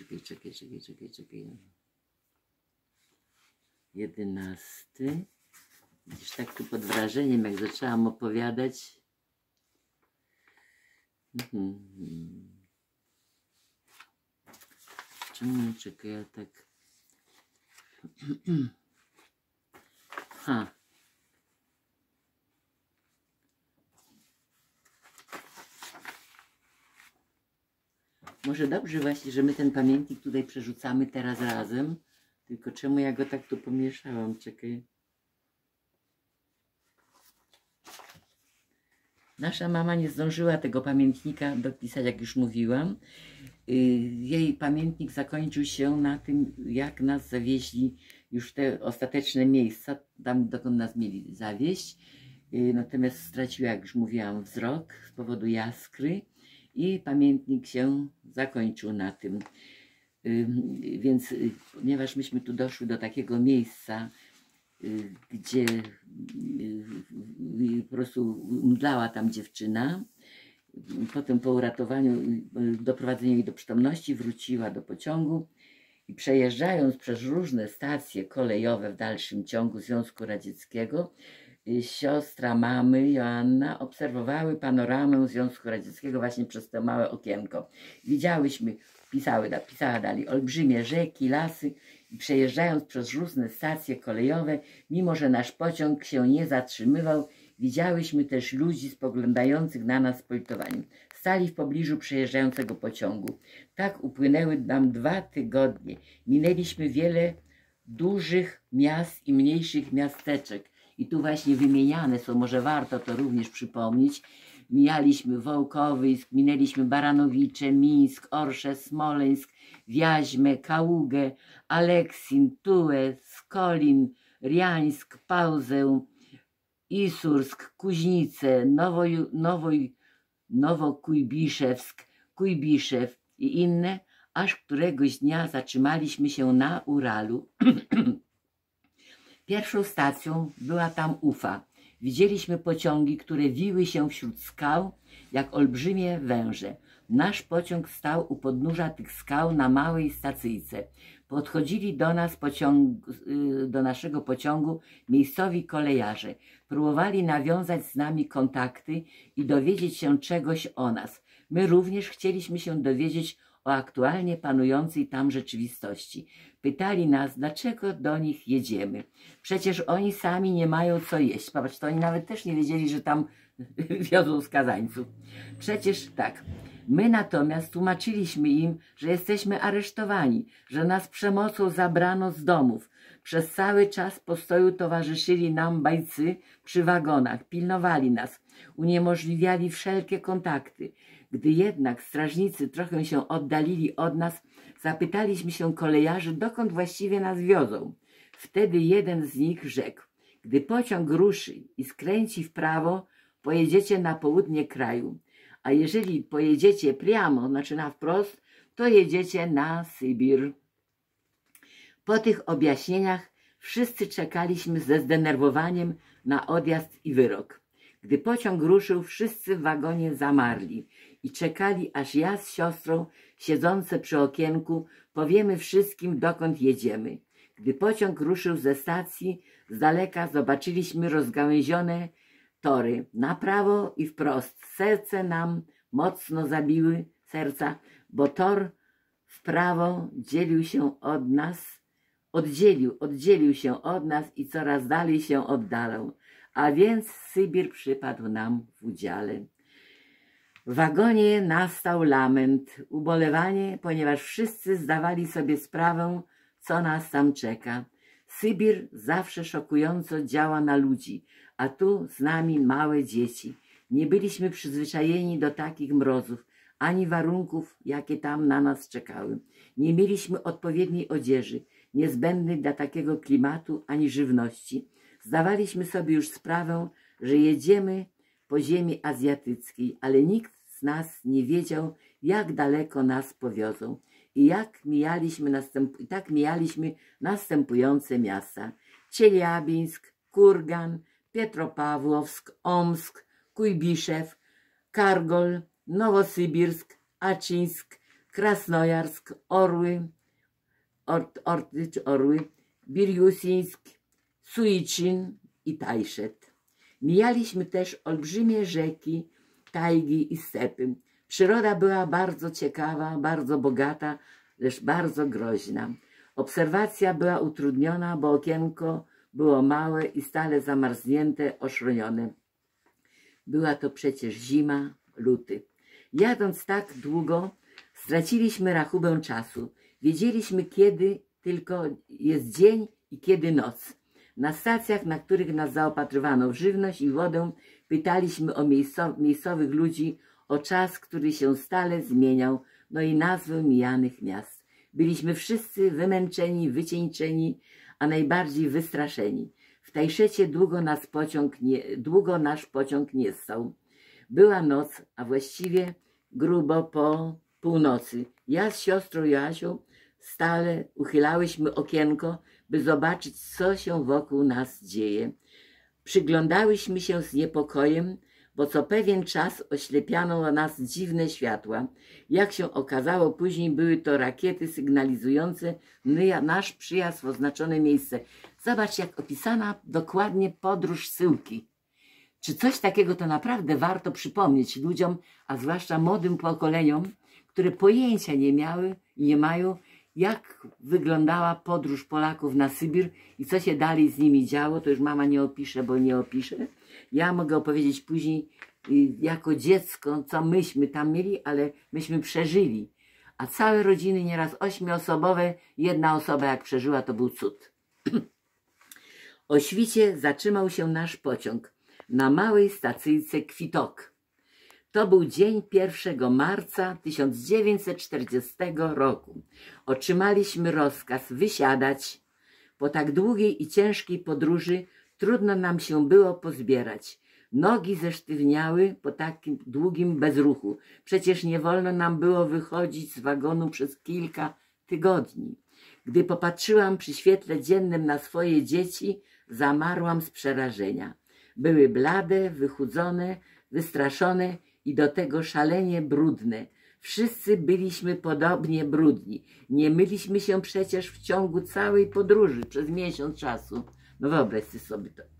11. Widzisz, tak tu pod wrażeniem, jak zaczęłam opowiadać. Czemu czekaj, ja tak... Może dobrze właśnie, że my ten pamiętnik tutaj przerzucamy teraz razem. Tylko czemu ja go tak tu pomieszałam? Czekaj. Nasza mama nie zdążyła tego pamiętnika dopisać, jak już mówiłam. Jej pamiętnik zakończył się na tym, jak nas zawieźli już w te ostateczne miejsca, tam dokąd nas mieli zawieźć. Natomiast straciła, jak już mówiłam, wzrok z powodu jaskry i pamiętnik się zakończył na tym. Więc ponieważ myśmy tu doszły do takiego miejsca, gdzie po prostu mdlała tam dziewczyna, potem po uratowaniu, doprowadzeniu jej do przytomności wróciła do pociągu i przejeżdżając przez różne stacje kolejowe w dalszym ciągu Związku Radzieckiego, siostra mamy, Joanna, obserwowały panoramę Związku Radzieckiego właśnie przez to małe okienko. Widziałyśmy, pisała dalej, olbrzymie rzeki, lasy i przejeżdżając przez różne stacje kolejowe, mimo że nasz pociąg się nie zatrzymywał, widziałyśmy też ludzi spoglądających na nas z politowaniem. Stali w pobliżu przejeżdżającego pociągu. Tak upłynęły nam 2 tygodnie. Minęliśmy wiele dużych miast i mniejszych miasteczek. I tu właśnie wymieniane są, może warto to również przypomnieć. Mijaliśmy Wołkowysk, minęliśmy Baranowicze, Mińsk, Orsze, Smoleńsk, Wiaźmę, Kaługę, Aleksin, Tułę, Skolin, Riańsk, Pauzę, Isursk, Kuźnice, Nowokujbiszewsk, Kujbiszew i inne, aż któregoś dnia zatrzymaliśmy się na Uralu. Pierwszą stacją była tam Ufa. Widzieliśmy pociągi, które wiły się wśród skał, jak olbrzymie węże. Nasz pociąg stał u podnóża tych skał na małej stacyjce. Podchodzili do nas do naszego pociągu miejscowi kolejarze. Próbowali nawiązać z nami kontakty i dowiedzieć się czegoś o nas. My również chcieliśmy się dowiedzieć o aktualnie panującej tam rzeczywistości. Pytali nas, dlaczego do nich jedziemy. Przecież oni sami nie mają co jeść. Popatrz, to oni nawet też nie wiedzieli, że tam wiozą skazańców. Przecież tak. My natomiast tłumaczyliśmy im, że jesteśmy aresztowani, że nas przemocą zabrano z domów. Przez cały czas postoju towarzyszyli nam bajcy przy wagonach, pilnowali nas, uniemożliwiali wszelkie kontakty. Gdy jednak strażnicy trochę się oddalili od nas, zapytaliśmy się kolejarzy, dokąd właściwie nas wiozą. Wtedy jeden z nich rzekł, gdy pociąg ruszy i skręci w prawo, pojedziecie na południe kraju, a jeżeli pojedziecie priamo, znaczy na wprost, to jedziecie na Sybir. Po tych objaśnieniach wszyscy czekaliśmy ze zdenerwowaniem na odjazd i wyrok. Gdy pociąg ruszył, wszyscy w wagonie zamarli i czekali, aż ja z siostrą, siedzące przy okienku, powiemy wszystkim, dokąd jedziemy. Gdy pociąg ruszył ze stacji, z daleka zobaczyliśmy rozgałęzione tory, na prawo i wprost. Serce nam mocno zabiły serca, bo tor w prawo dzielił się od nas, oddzielił się od nas i coraz dalej się oddalał, a więc Sybir przypadł nam w udziale. W wagonie nastał lament, ubolewanie, ponieważ wszyscy zdawali sobie sprawę, co nas tam czeka. Sybir zawsze szokująco działa na ludzi, a tu z nami małe dzieci. Nie byliśmy przyzwyczajeni do takich mrozów, ani warunków, jakie tam na nas czekały. Nie mieliśmy odpowiedniej odzieży, niezbędnej dla takiego klimatu, ani żywności. Zdawaliśmy sobie już sprawę, że jedziemy po ziemi azjatyckiej, ale nikt z nas nie wiedział, jak daleko nas powiozą. I tak mijaliśmy następujące miasta: Cieliabińsk, Kurgan, Pietropawłowsk, Omsk, Kujbiszew, Kargol, Nowosybirsk, Aczyńsk, Krasnojarsk, Orły, Birjusińsk, Suiczyn i Tajszet. Mijaliśmy też olbrzymie rzeki, tajgi i stepy. Przyroda była bardzo ciekawa, bardzo bogata, lecz bardzo groźna. Obserwacja była utrudniona, bo okienko było małe i stale zamarznięte, oszronione. Była to przecież zima, luty. Jadąc tak długo, straciliśmy rachubę czasu. Wiedzieliśmy, kiedy tylko jest dzień i kiedy noc. Na stacjach, na których nas zaopatrywano w żywność i wodę, pytaliśmy o miejscowych ludzi o czas, który się stale zmieniał, no i nazwę mijanych miast. Byliśmy wszyscy wymęczeni, wycieńczeni, a najbardziej wystraszeni. W Tajszecie długo nasz pociąg nie stał. Była noc, a właściwie grubo po północy. Ja z siostrą Joasią stale uchylałyśmy okienko, by zobaczyć, co się wokół nas dzieje. Przyglądałyśmy się z niepokojem, bo co pewien czas oślepiano nas dziwne światła. Jak się okazało, później były to rakiety sygnalizujące nasz przyjazd w oznaczone miejsce. Zobacz, jak opisana dokładnie podróż Syłki. Czy coś takiego to naprawdę warto przypomnieć ludziom, a zwłaszcza młodym pokoleniom, które pojęcia nie miały i nie mają, jak wyglądała podróż Polaków na Sybir i co się dalej z nimi działo. To już mama nie opisze, bo nie opisze. Ja mogę opowiedzieć później jako dziecko, co myśmy tam mieli, ale myśmy przeżyli. A całe rodziny, nieraz 8-osobowe, jedna osoba jak przeżyła, to był cud. O świcie zatrzymał się nasz pociąg na małej stacyjce Kwitok. To był dzień 1 marca 1940 roku. Otrzymaliśmy rozkaz wysiadać. Po tak długiej i ciężkiej podróży trudno nam się było pozbierać. Nogi zesztywniały po takim długim bezruchu. Przecież nie wolno nam było wychodzić z wagonu przez kilka tygodni. Gdy popatrzyłam przy świetle dziennym na swoje dzieci, zamarłam z przerażenia. Były blade, wychudzone, wystraszone i do tego szalenie brudne. Wszyscy byliśmy podobnie brudni. Nie myliśmy się przecież w ciągu całej podróży przez miesiąc czasu. No wyobraźcie sobie to.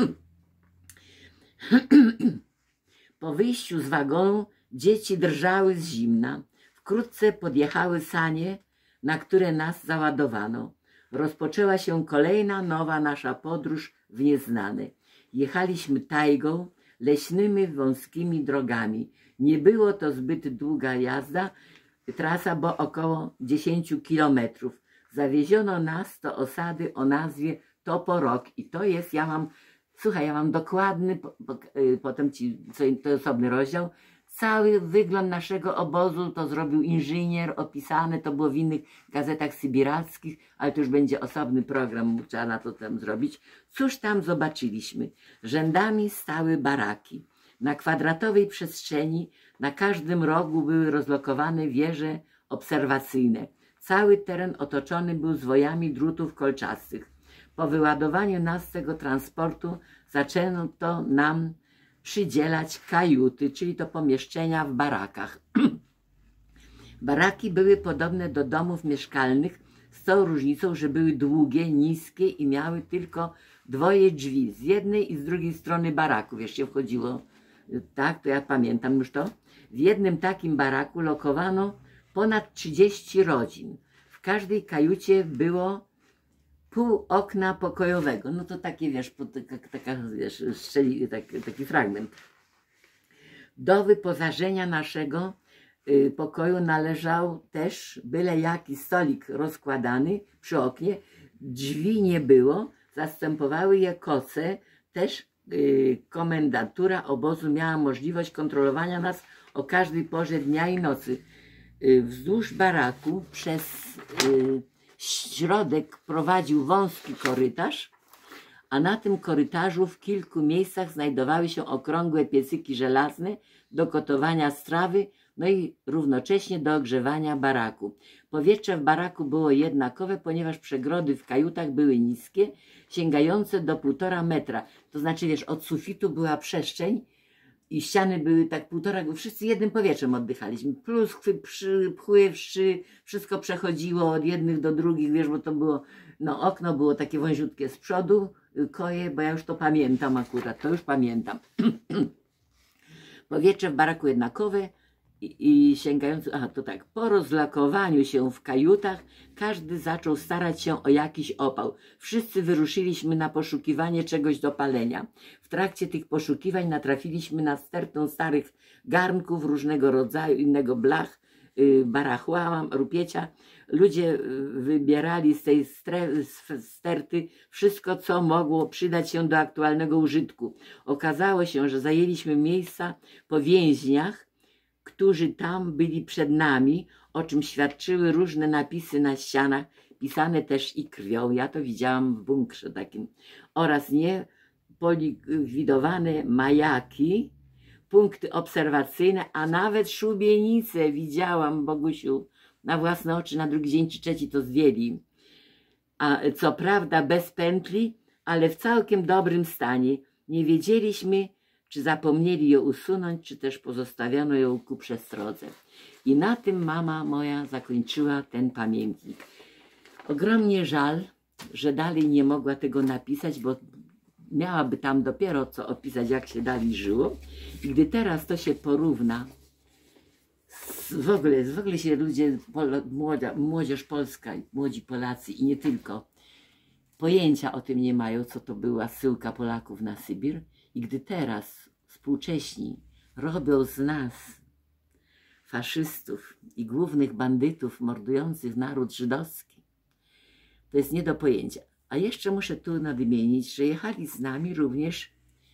Po wyjściu z wagonu dzieci drżały z zimna. Wkrótce podjechały sanie, na które nas załadowano. Rozpoczęła się kolejna nowa nasza podróż w nieznane. Jechaliśmy tajgą, leśnymi, wąskimi drogami. Nie było to zbyt długa trasa, bo około 10 kilometrów. Zawieziono nas do osady o nazwie Toporok i to jest, ja mam dokładny, potem to osobny rozdział, cały wygląd naszego obozu to zrobił inżynier, opisane, to było w innych gazetach sybirackich, ale to już będzie osobny program, trzeba na to tam zrobić. Cóż tam zobaczyliśmy? Rzędami stały baraki. Na kwadratowej przestrzeni na każdym rogu były rozlokowane wieże obserwacyjne. Cały teren otoczony był zwojami drutów kolczastych. Po wyładowaniu nas z tego transportu zaczęto nam przydzielać kajuty, czyli to pomieszczenia w barakach. Baraki były podobne do domów mieszkalnych, z tą różnicą, że były długie, niskie i miały tylko dwoje drzwi z jednej i z drugiej strony baraku. Wiesz, się wchodziło, tak, to ja pamiętam już to. W jednym takim baraku lokowano ponad 30 rodzin. W każdej kajucie było pół okna pokojowego. No to takie, wiesz, taka, wiesz, taki fragment. Do wyposażenia naszego pokoju należał też byle jaki stolik rozkładany przy oknie. Drzwi nie było, zastępowały je koce. Też komendantura obozu miała możliwość kontrolowania nas o każdej porze dnia i nocy. Wzdłuż baraku przez środek prowadził wąski korytarz, a na tym korytarzu w kilku miejscach znajdowały się okrągłe piecyki żelazne do gotowania strawy, no i równocześnie do ogrzewania baraku. Powietrze w baraku było jednakowe, ponieważ przegrody w kajutach były niskie, sięgające do 1,5 metra. To znaczy, wiesz, od sufitu była przestrzeń i ściany były tak 1,5, wszyscy jednym powietrzem oddychaliśmy. Pluskwy, pchły, wszy, wszystko przechodziło od jednych do drugich, wiesz, bo to było, no okno było takie wąziutkie z przodu, koje, bo ja już to pamiętam akurat, to już pamiętam. Powietrze w baraku jednakowe i sięgające, aha, to tak, po rozlakowaniu się w kajutach każdy zaczął starać się o jakiś opał. Wszyscy wyruszyliśmy na poszukiwanie czegoś do palenia. W trakcie tych poszukiwań natrafiliśmy na stertę starych garnków różnego rodzaju, innego blach, barachła, rupiecia. Ludzie wybierali z tej sterty wszystko, co mogło przydać się do aktualnego użytku. Okazało się, że zajęliśmy miejsca po więźniach, którzy tam byli przed nami, o czym świadczyły różne napisy na ścianach, pisane też i krwią, ja to widziałam w bunkrze takim, oraz niepolikwidowane majaki, punkty obserwacyjne, a nawet szubienice widziałam, Bogusiu, na własne oczy, na drugi dzień czy trzeci to zdjęli. A co prawda bez pętli, ale w całkiem dobrym stanie. Nie wiedzieliśmy, czy zapomnieli ją usunąć, czy też pozostawiono ją ku przestrodze. I na tym mama moja zakończyła ten pamiętnik. Ogromnie żal, że dalej nie mogła tego napisać, bo miałaby tam dopiero co opisać, jak się dalej żyło. I gdy teraz to się porówna, w ogóle się ludzie, młodzież polska, młodzi Polacy i nie tylko, pojęcia o tym nie mają, co to była zsyłka Polaków na Sybir. I gdy teraz współcześni robią z nas faszystów i głównych bandytów mordujących naród żydowski, to jest nie do pojęcia. A jeszcze muszę tu nadmienić, że jechali z nami również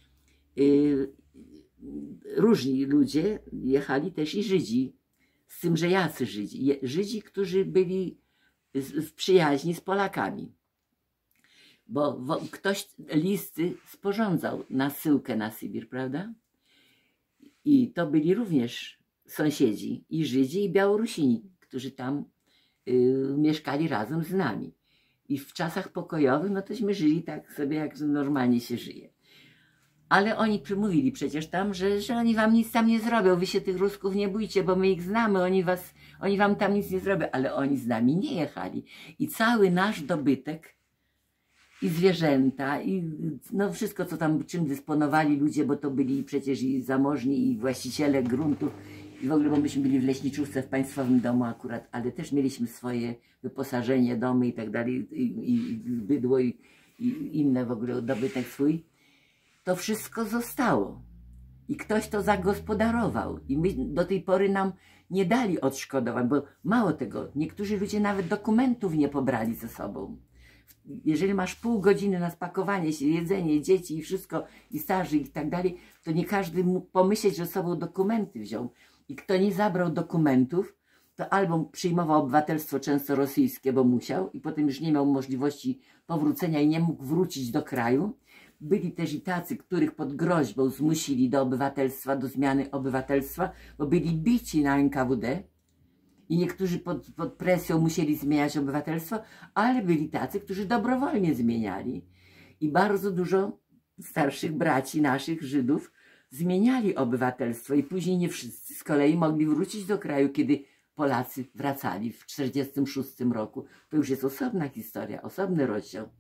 różni ludzie, jechali też i Żydzi, z tym, że jacy Żydzi? Żydzi, którzy byli w przyjaźni z Polakami. Bo ktoś listy sporządzał na zsyłkę na Sybir, prawda? I to byli również sąsiedzi, i Żydzi, i Białorusini, którzy tam mieszkali razem z nami. I w czasach pokojowych, no tośmy żyli tak sobie, jak normalnie się żyje. Ale oni przemówili przecież tam, że oni wam nic tam nie zrobią, wy się tych Rusków nie bójcie, bo my ich znamy, oni wam tam nic nie zrobią. Ale oni z nami nie jechali. I cały nasz dobytek, i zwierzęta, i no wszystko, co tam, czym dysponowali ludzie, bo to byli przecież i zamożni, i właściciele gruntów, i w ogóle, bo myśmy byli w leśniczówce w państwowym domu akurat, ale też mieliśmy swoje wyposażenie, domy i tak dalej, i bydło, i inne w ogóle dobytek swój. To wszystko zostało i ktoś to zagospodarował i my do tej pory nam nie dali odszkodowań, bo mało tego, niektórzy ludzie nawet dokumentów nie pobrali ze sobą. Jeżeli masz pół godziny na spakowanie się, jedzenie, dzieci i wszystko, i starzy i tak dalej, to nie każdy mógł pomyśleć, że ze sobą dokumenty wziął. I kto nie zabrał dokumentów, to albo przyjmował obywatelstwo często rosyjskie, bo musiał i potem już nie miał możliwości powrócenia i nie mógł wrócić do kraju. Byli też i tacy, których pod groźbą zmusili do obywatelstwa, do zmiany obywatelstwa, bo byli bici na NKWD i niektórzy pod presją musieli zmieniać obywatelstwo, ale byli tacy, którzy dobrowolnie zmieniali. I bardzo dużo starszych braci naszych Żydów zmieniali obywatelstwo i później nie wszyscy z kolei mogli wrócić do kraju, kiedy Polacy wracali w 1946 roku. To już jest osobna historia, osobny rozdział.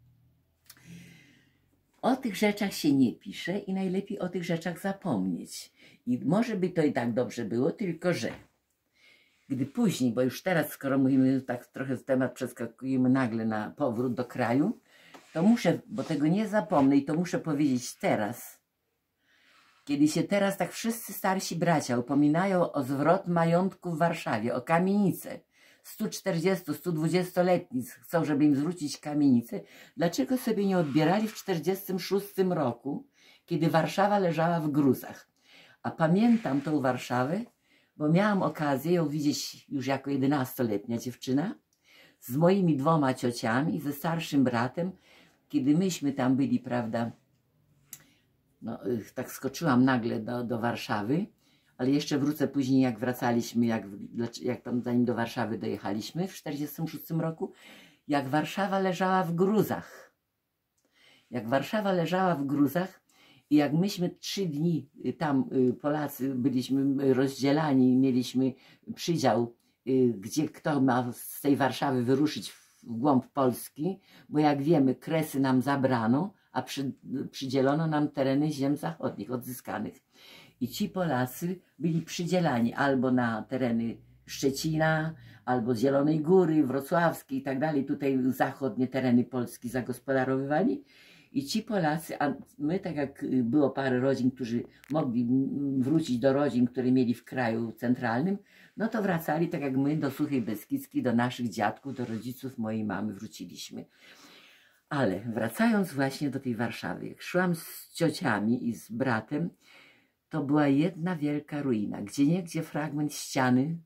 O tych rzeczach się nie pisze i najlepiej o tych rzeczach zapomnieć. I może by to i tak dobrze było, tylko że gdy później, bo już teraz, skoro mówimy tak trochę z temat, przeskakujemy nagle na powrót do kraju, to muszę, bo tego nie zapomnę i to muszę powiedzieć teraz, kiedy się teraz tak wszyscy starsi bracia upominają o zwrot majątku w Warszawie, o kamienice, 140-120-letni chcą, żeby im zwrócić kamienicę, dlaczego sobie nie odbierali w 1946 roku, kiedy Warszawa leżała w gruzach? A pamiętam tą Warszawę, bo miałam okazję ją widzieć już jako 11-letnia dziewczyna, z moimi 2 ciociami i ze starszym bratem, kiedy myśmy tam byli, prawda, no, tak skoczyłam nagle do Warszawy, ale jeszcze wrócę później, jak wracaliśmy, jak tam zanim do Warszawy dojechaliśmy w 1946 roku, jak Warszawa leżała w gruzach. Jak Warszawa leżała w gruzach i jak myśmy 3 dni tam, Polacy, byliśmy rozdzielani, mieliśmy przydział, gdzie kto ma z tej Warszawy wyruszyć w głąb Polski, bo jak wiemy, Kresy nam zabrano, a przydzielono nam tereny ziem zachodnich, odzyskanych. I ci Polacy byli przydzielani albo na tereny Szczecina, albo Zielonej Góry, Wrocławskiej i tak dalej. Tutaj zachodnie tereny Polski zagospodarowywali. I ci Polacy, a my, tak jak było parę rodzin, którzy mogli wrócić do rodzin, które mieli w kraju centralnym, no to wracali, tak jak my, do Suchej Beskidzkiej, do naszych dziadków, do rodziców mojej mamy wróciliśmy. Ale wracając właśnie do tej Warszawy, jak szłam z ciociami i z bratem, to była jedna wielka ruina, gdzieniegdzie fragment ściany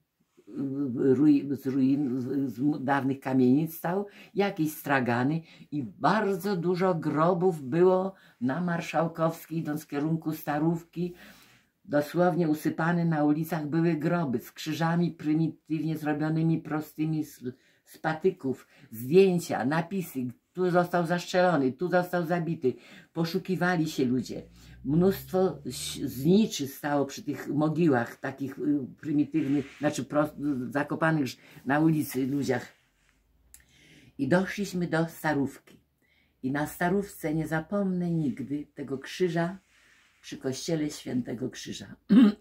z dawnych kamienic stał, jakieś stragany i bardzo dużo grobów było na Marszałkowskiej, idąc w kierunku Starówki. Dosłownie usypane na ulicach były groby z krzyżami prymitywnie zrobionymi, prostymi z patyków, zdjęcia, napisy, tu został zastrzelony, tu został zabity. Poszukiwali się ludzie. Mnóstwo zniczy stało przy tych mogiłach takich prymitywnych, znaczy zakopanych na ulicy ludziach. I doszliśmy do Starówki. I na Starówce nie zapomnę nigdy tego krzyża przy kościele Świętego Krzyża.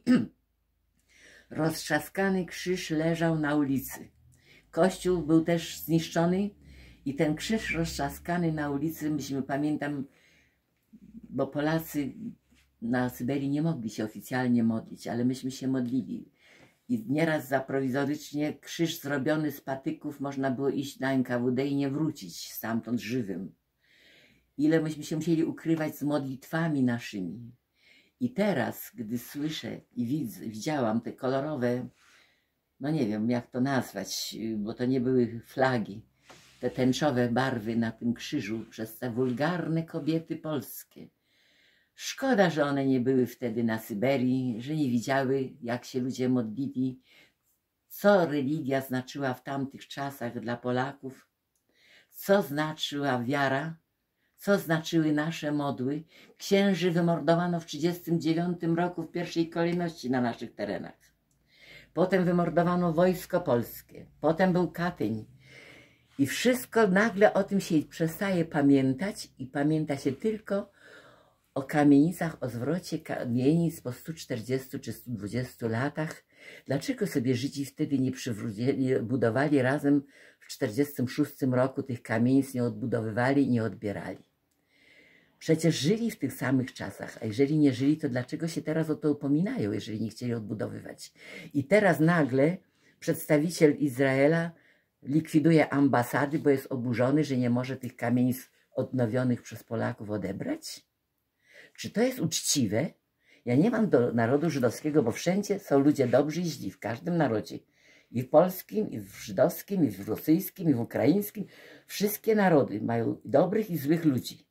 Roztrzaskany krzyż leżał na ulicy. Kościół był też zniszczony i ten krzyż roztrzaskany na ulicy, myśmy, pamiętam, bo Polacy na Syberii nie mogli się oficjalnie modlić, ale myśmy się modlili. I nieraz za prowizorycznie krzyż zrobiony z patyków można było iść na NKWD i nie wrócić stamtąd żywym. Ile myśmy się musieli ukrywać z modlitwami naszymi. I teraz, gdy słyszę i widziałam te kolorowe, no nie wiem jak to nazwać, bo to nie były flagi, te tęczowe barwy na tym krzyżu przez te wulgarne kobiety polskie. Szkoda, że one nie były wtedy na Syberii, że nie widziały, jak się ludzie modlili, co religia znaczyła w tamtych czasach dla Polaków, co znaczyła wiara, co znaczyły nasze modły. Księży wymordowano w 1939 roku w pierwszej kolejności na naszych terenach. Potem wymordowano Wojsko Polskie, potem był Katyń. I wszystko nagle o tym się przestaje pamiętać i pamięta się tylko o kamienicach, o zwrocie kamienic po 140 czy 120 latach. Dlaczego sobie Żydzi wtedy nie budowali razem w 1946 roku tych kamienic, nie odbudowywali i nie odbierali? Przecież żyli w tych samych czasach, a jeżeli nie żyli, to dlaczego się teraz o to upominają, jeżeli nie chcieli odbudowywać? I teraz nagle przedstawiciel Izraela likwiduje ambasady, bo jest oburzony, że nie może tych kamienic odnowionych przez Polaków odebrać? Czy to jest uczciwe? Ja nie mam do narodu żydowskiego, bo wszędzie są ludzie dobrzy i źli, w każdym narodzie. I w polskim, i w żydowskim, i w rosyjskim, i w ukraińskim. Wszystkie narody mają dobrych i złych ludzi.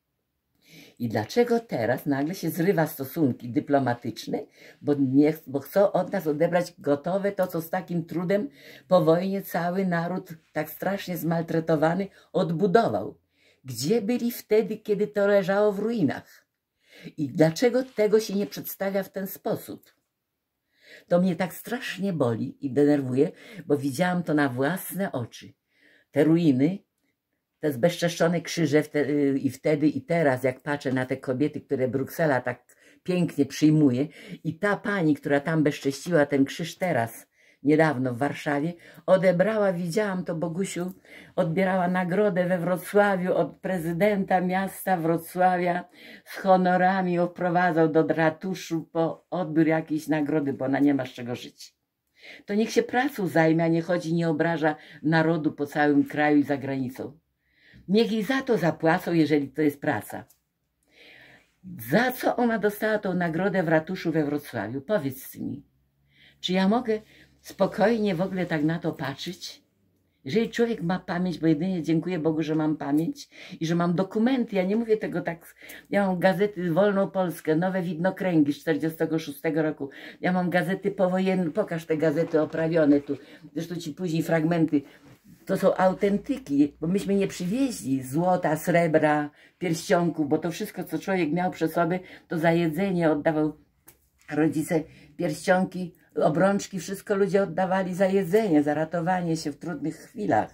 I dlaczego teraz nagle się zrywa stosunki dyplomatyczne, bo chcą od nas odebrać gotowe to, co z takim trudem po wojnie cały naród tak strasznie zmaltretowany odbudował. Gdzie byli wtedy, kiedy to leżało w ruinach? I dlaczego tego się nie przedstawia w ten sposób? To mnie tak strasznie boli i denerwuje, bo widziałam to na własne oczy. Te ruiny, te zbezczeszczone krzyże i wtedy i teraz, jak patrzę na te kobiety, które Bruksela tak pięknie przyjmuje, i ta pani, która tam bezcześciła ten krzyż teraz, niedawno w Warszawie, odebrała, widziałam to, Bogusiu, odbierała nagrodę we Wrocławiu od prezydenta miasta Wrocławia z honorami, ją wprowadzał do ratuszu po odbiór jakiejś nagrody, bo ona nie ma z czego żyć. To niech się pracą zajmie, a nie chodzi, nie obraża narodu po całym kraju i za granicą. Niech jej za to zapłacą, jeżeli to jest praca. Za co ona dostała tą nagrodę w ratuszu we Wrocławiu? Powiedz mi. Czy ja mogę spokojnie w ogóle tak na to patrzeć? Jeżeli człowiek ma pamięć, bo jedynie dziękuję Bogu, że mam pamięć i że mam dokumenty, ja nie mówię tego tak, ja mam gazety Wolną Polskę, Nowe Widnokręgi z 1946 roku, ja mam gazety powojenne, pokaż te gazety oprawione tu, zresztą ci później fragmenty, to są autentyki, bo myśmy nie przywieźli złota, srebra, pierścionków, bo to wszystko, co człowiek miał przy sobie, to za jedzenie oddawał rodzice, pierścionki, obrączki, wszystko ludzie oddawali za jedzenie, za ratowanie się w trudnych chwilach.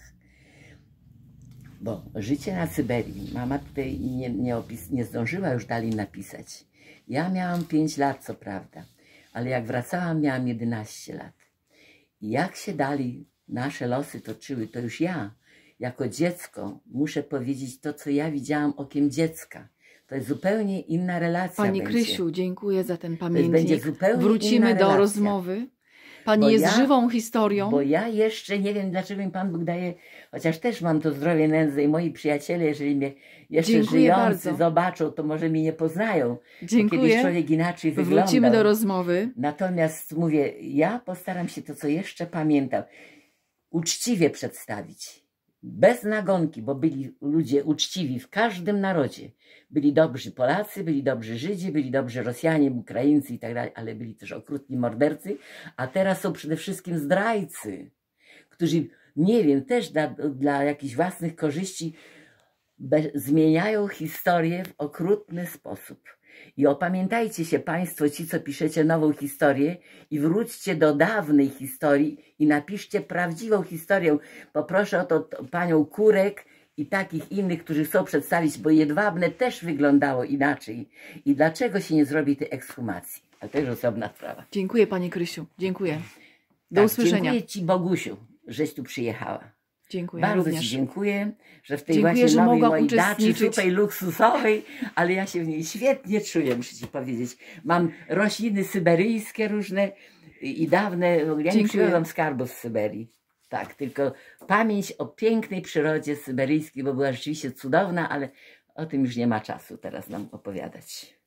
Bo życie na Syberii, mama tutaj nie zdążyła już dalej napisać. Ja miałam 5 lat, co prawda, ale jak wracałam, miałam 11 lat. I jak się dalej nasze losy toczyły, to już ja, jako dziecko, muszę powiedzieć to, co ja widziałam okiem dziecka. To jest zupełnie inna relacja. Pani będzie. Krysiu, dziękuję za ten pamiętnik. Będzie zupełnie Wrócimy inna do relacja. rozmowy. Pani jest żywą historią. Bo ja jeszcze nie wiem, dlaczego mi Pan Bóg daje, chociaż też mam to zdrowie nędzne i moi przyjaciele, jeżeli mnie jeszcze Dziękuję żyjący bardzo. zobaczą, to może mnie nie poznają. Dziękuję. Kiedyś człowiek inaczej wyglądał. Wrócimy do rozmowy. Natomiast mówię, ja postaram się to, co jeszcze pamiętam, uczciwie przedstawić. Bez nagonki, bo byli ludzie uczciwi w każdym narodzie. Byli dobrzy Polacy, byli dobrzy Żydzi, byli dobrzy Rosjanie, Ukraińcy i tak dalej, ale byli też okrutni mordercy, a teraz są przede wszystkim zdrajcy, którzy, nie wiem, też dla jakichś własnych korzyści zmieniają historię w okrutny sposób. I opamiętajcie się Państwo, ci, co piszecie nową historię, i wróćcie do dawnej historii i napiszcie prawdziwą historię. Poproszę o to panią Kurek i takich innych, którzy chcą przedstawić, bo Jedwabne też wyglądało inaczej. I dlaczego się nie zrobi tej ekshumacji? Ale to już osobna sprawa. Dziękuję Pani Krysiu. Dziękuję. Do usłyszenia. Dziękuję Ci, Bogusiu, żeś tu przyjechała. Dziękuję Bardzo również. Ci dziękuję, że w tej Dziękuję, właśnie że nowej mogłam mojej daczy uczestniczyć. super luksusowej, ale ja się w niej świetnie czuję, muszę Ci powiedzieć. Mam rośliny syberyjskie różne i dawne, ja nie przywiozłam skarbów z Syberii. Tak, tylko pamięć o pięknej przyrodzie syberyjskiej, bo była rzeczywiście cudowna, ale o tym już nie ma czasu teraz nam opowiadać.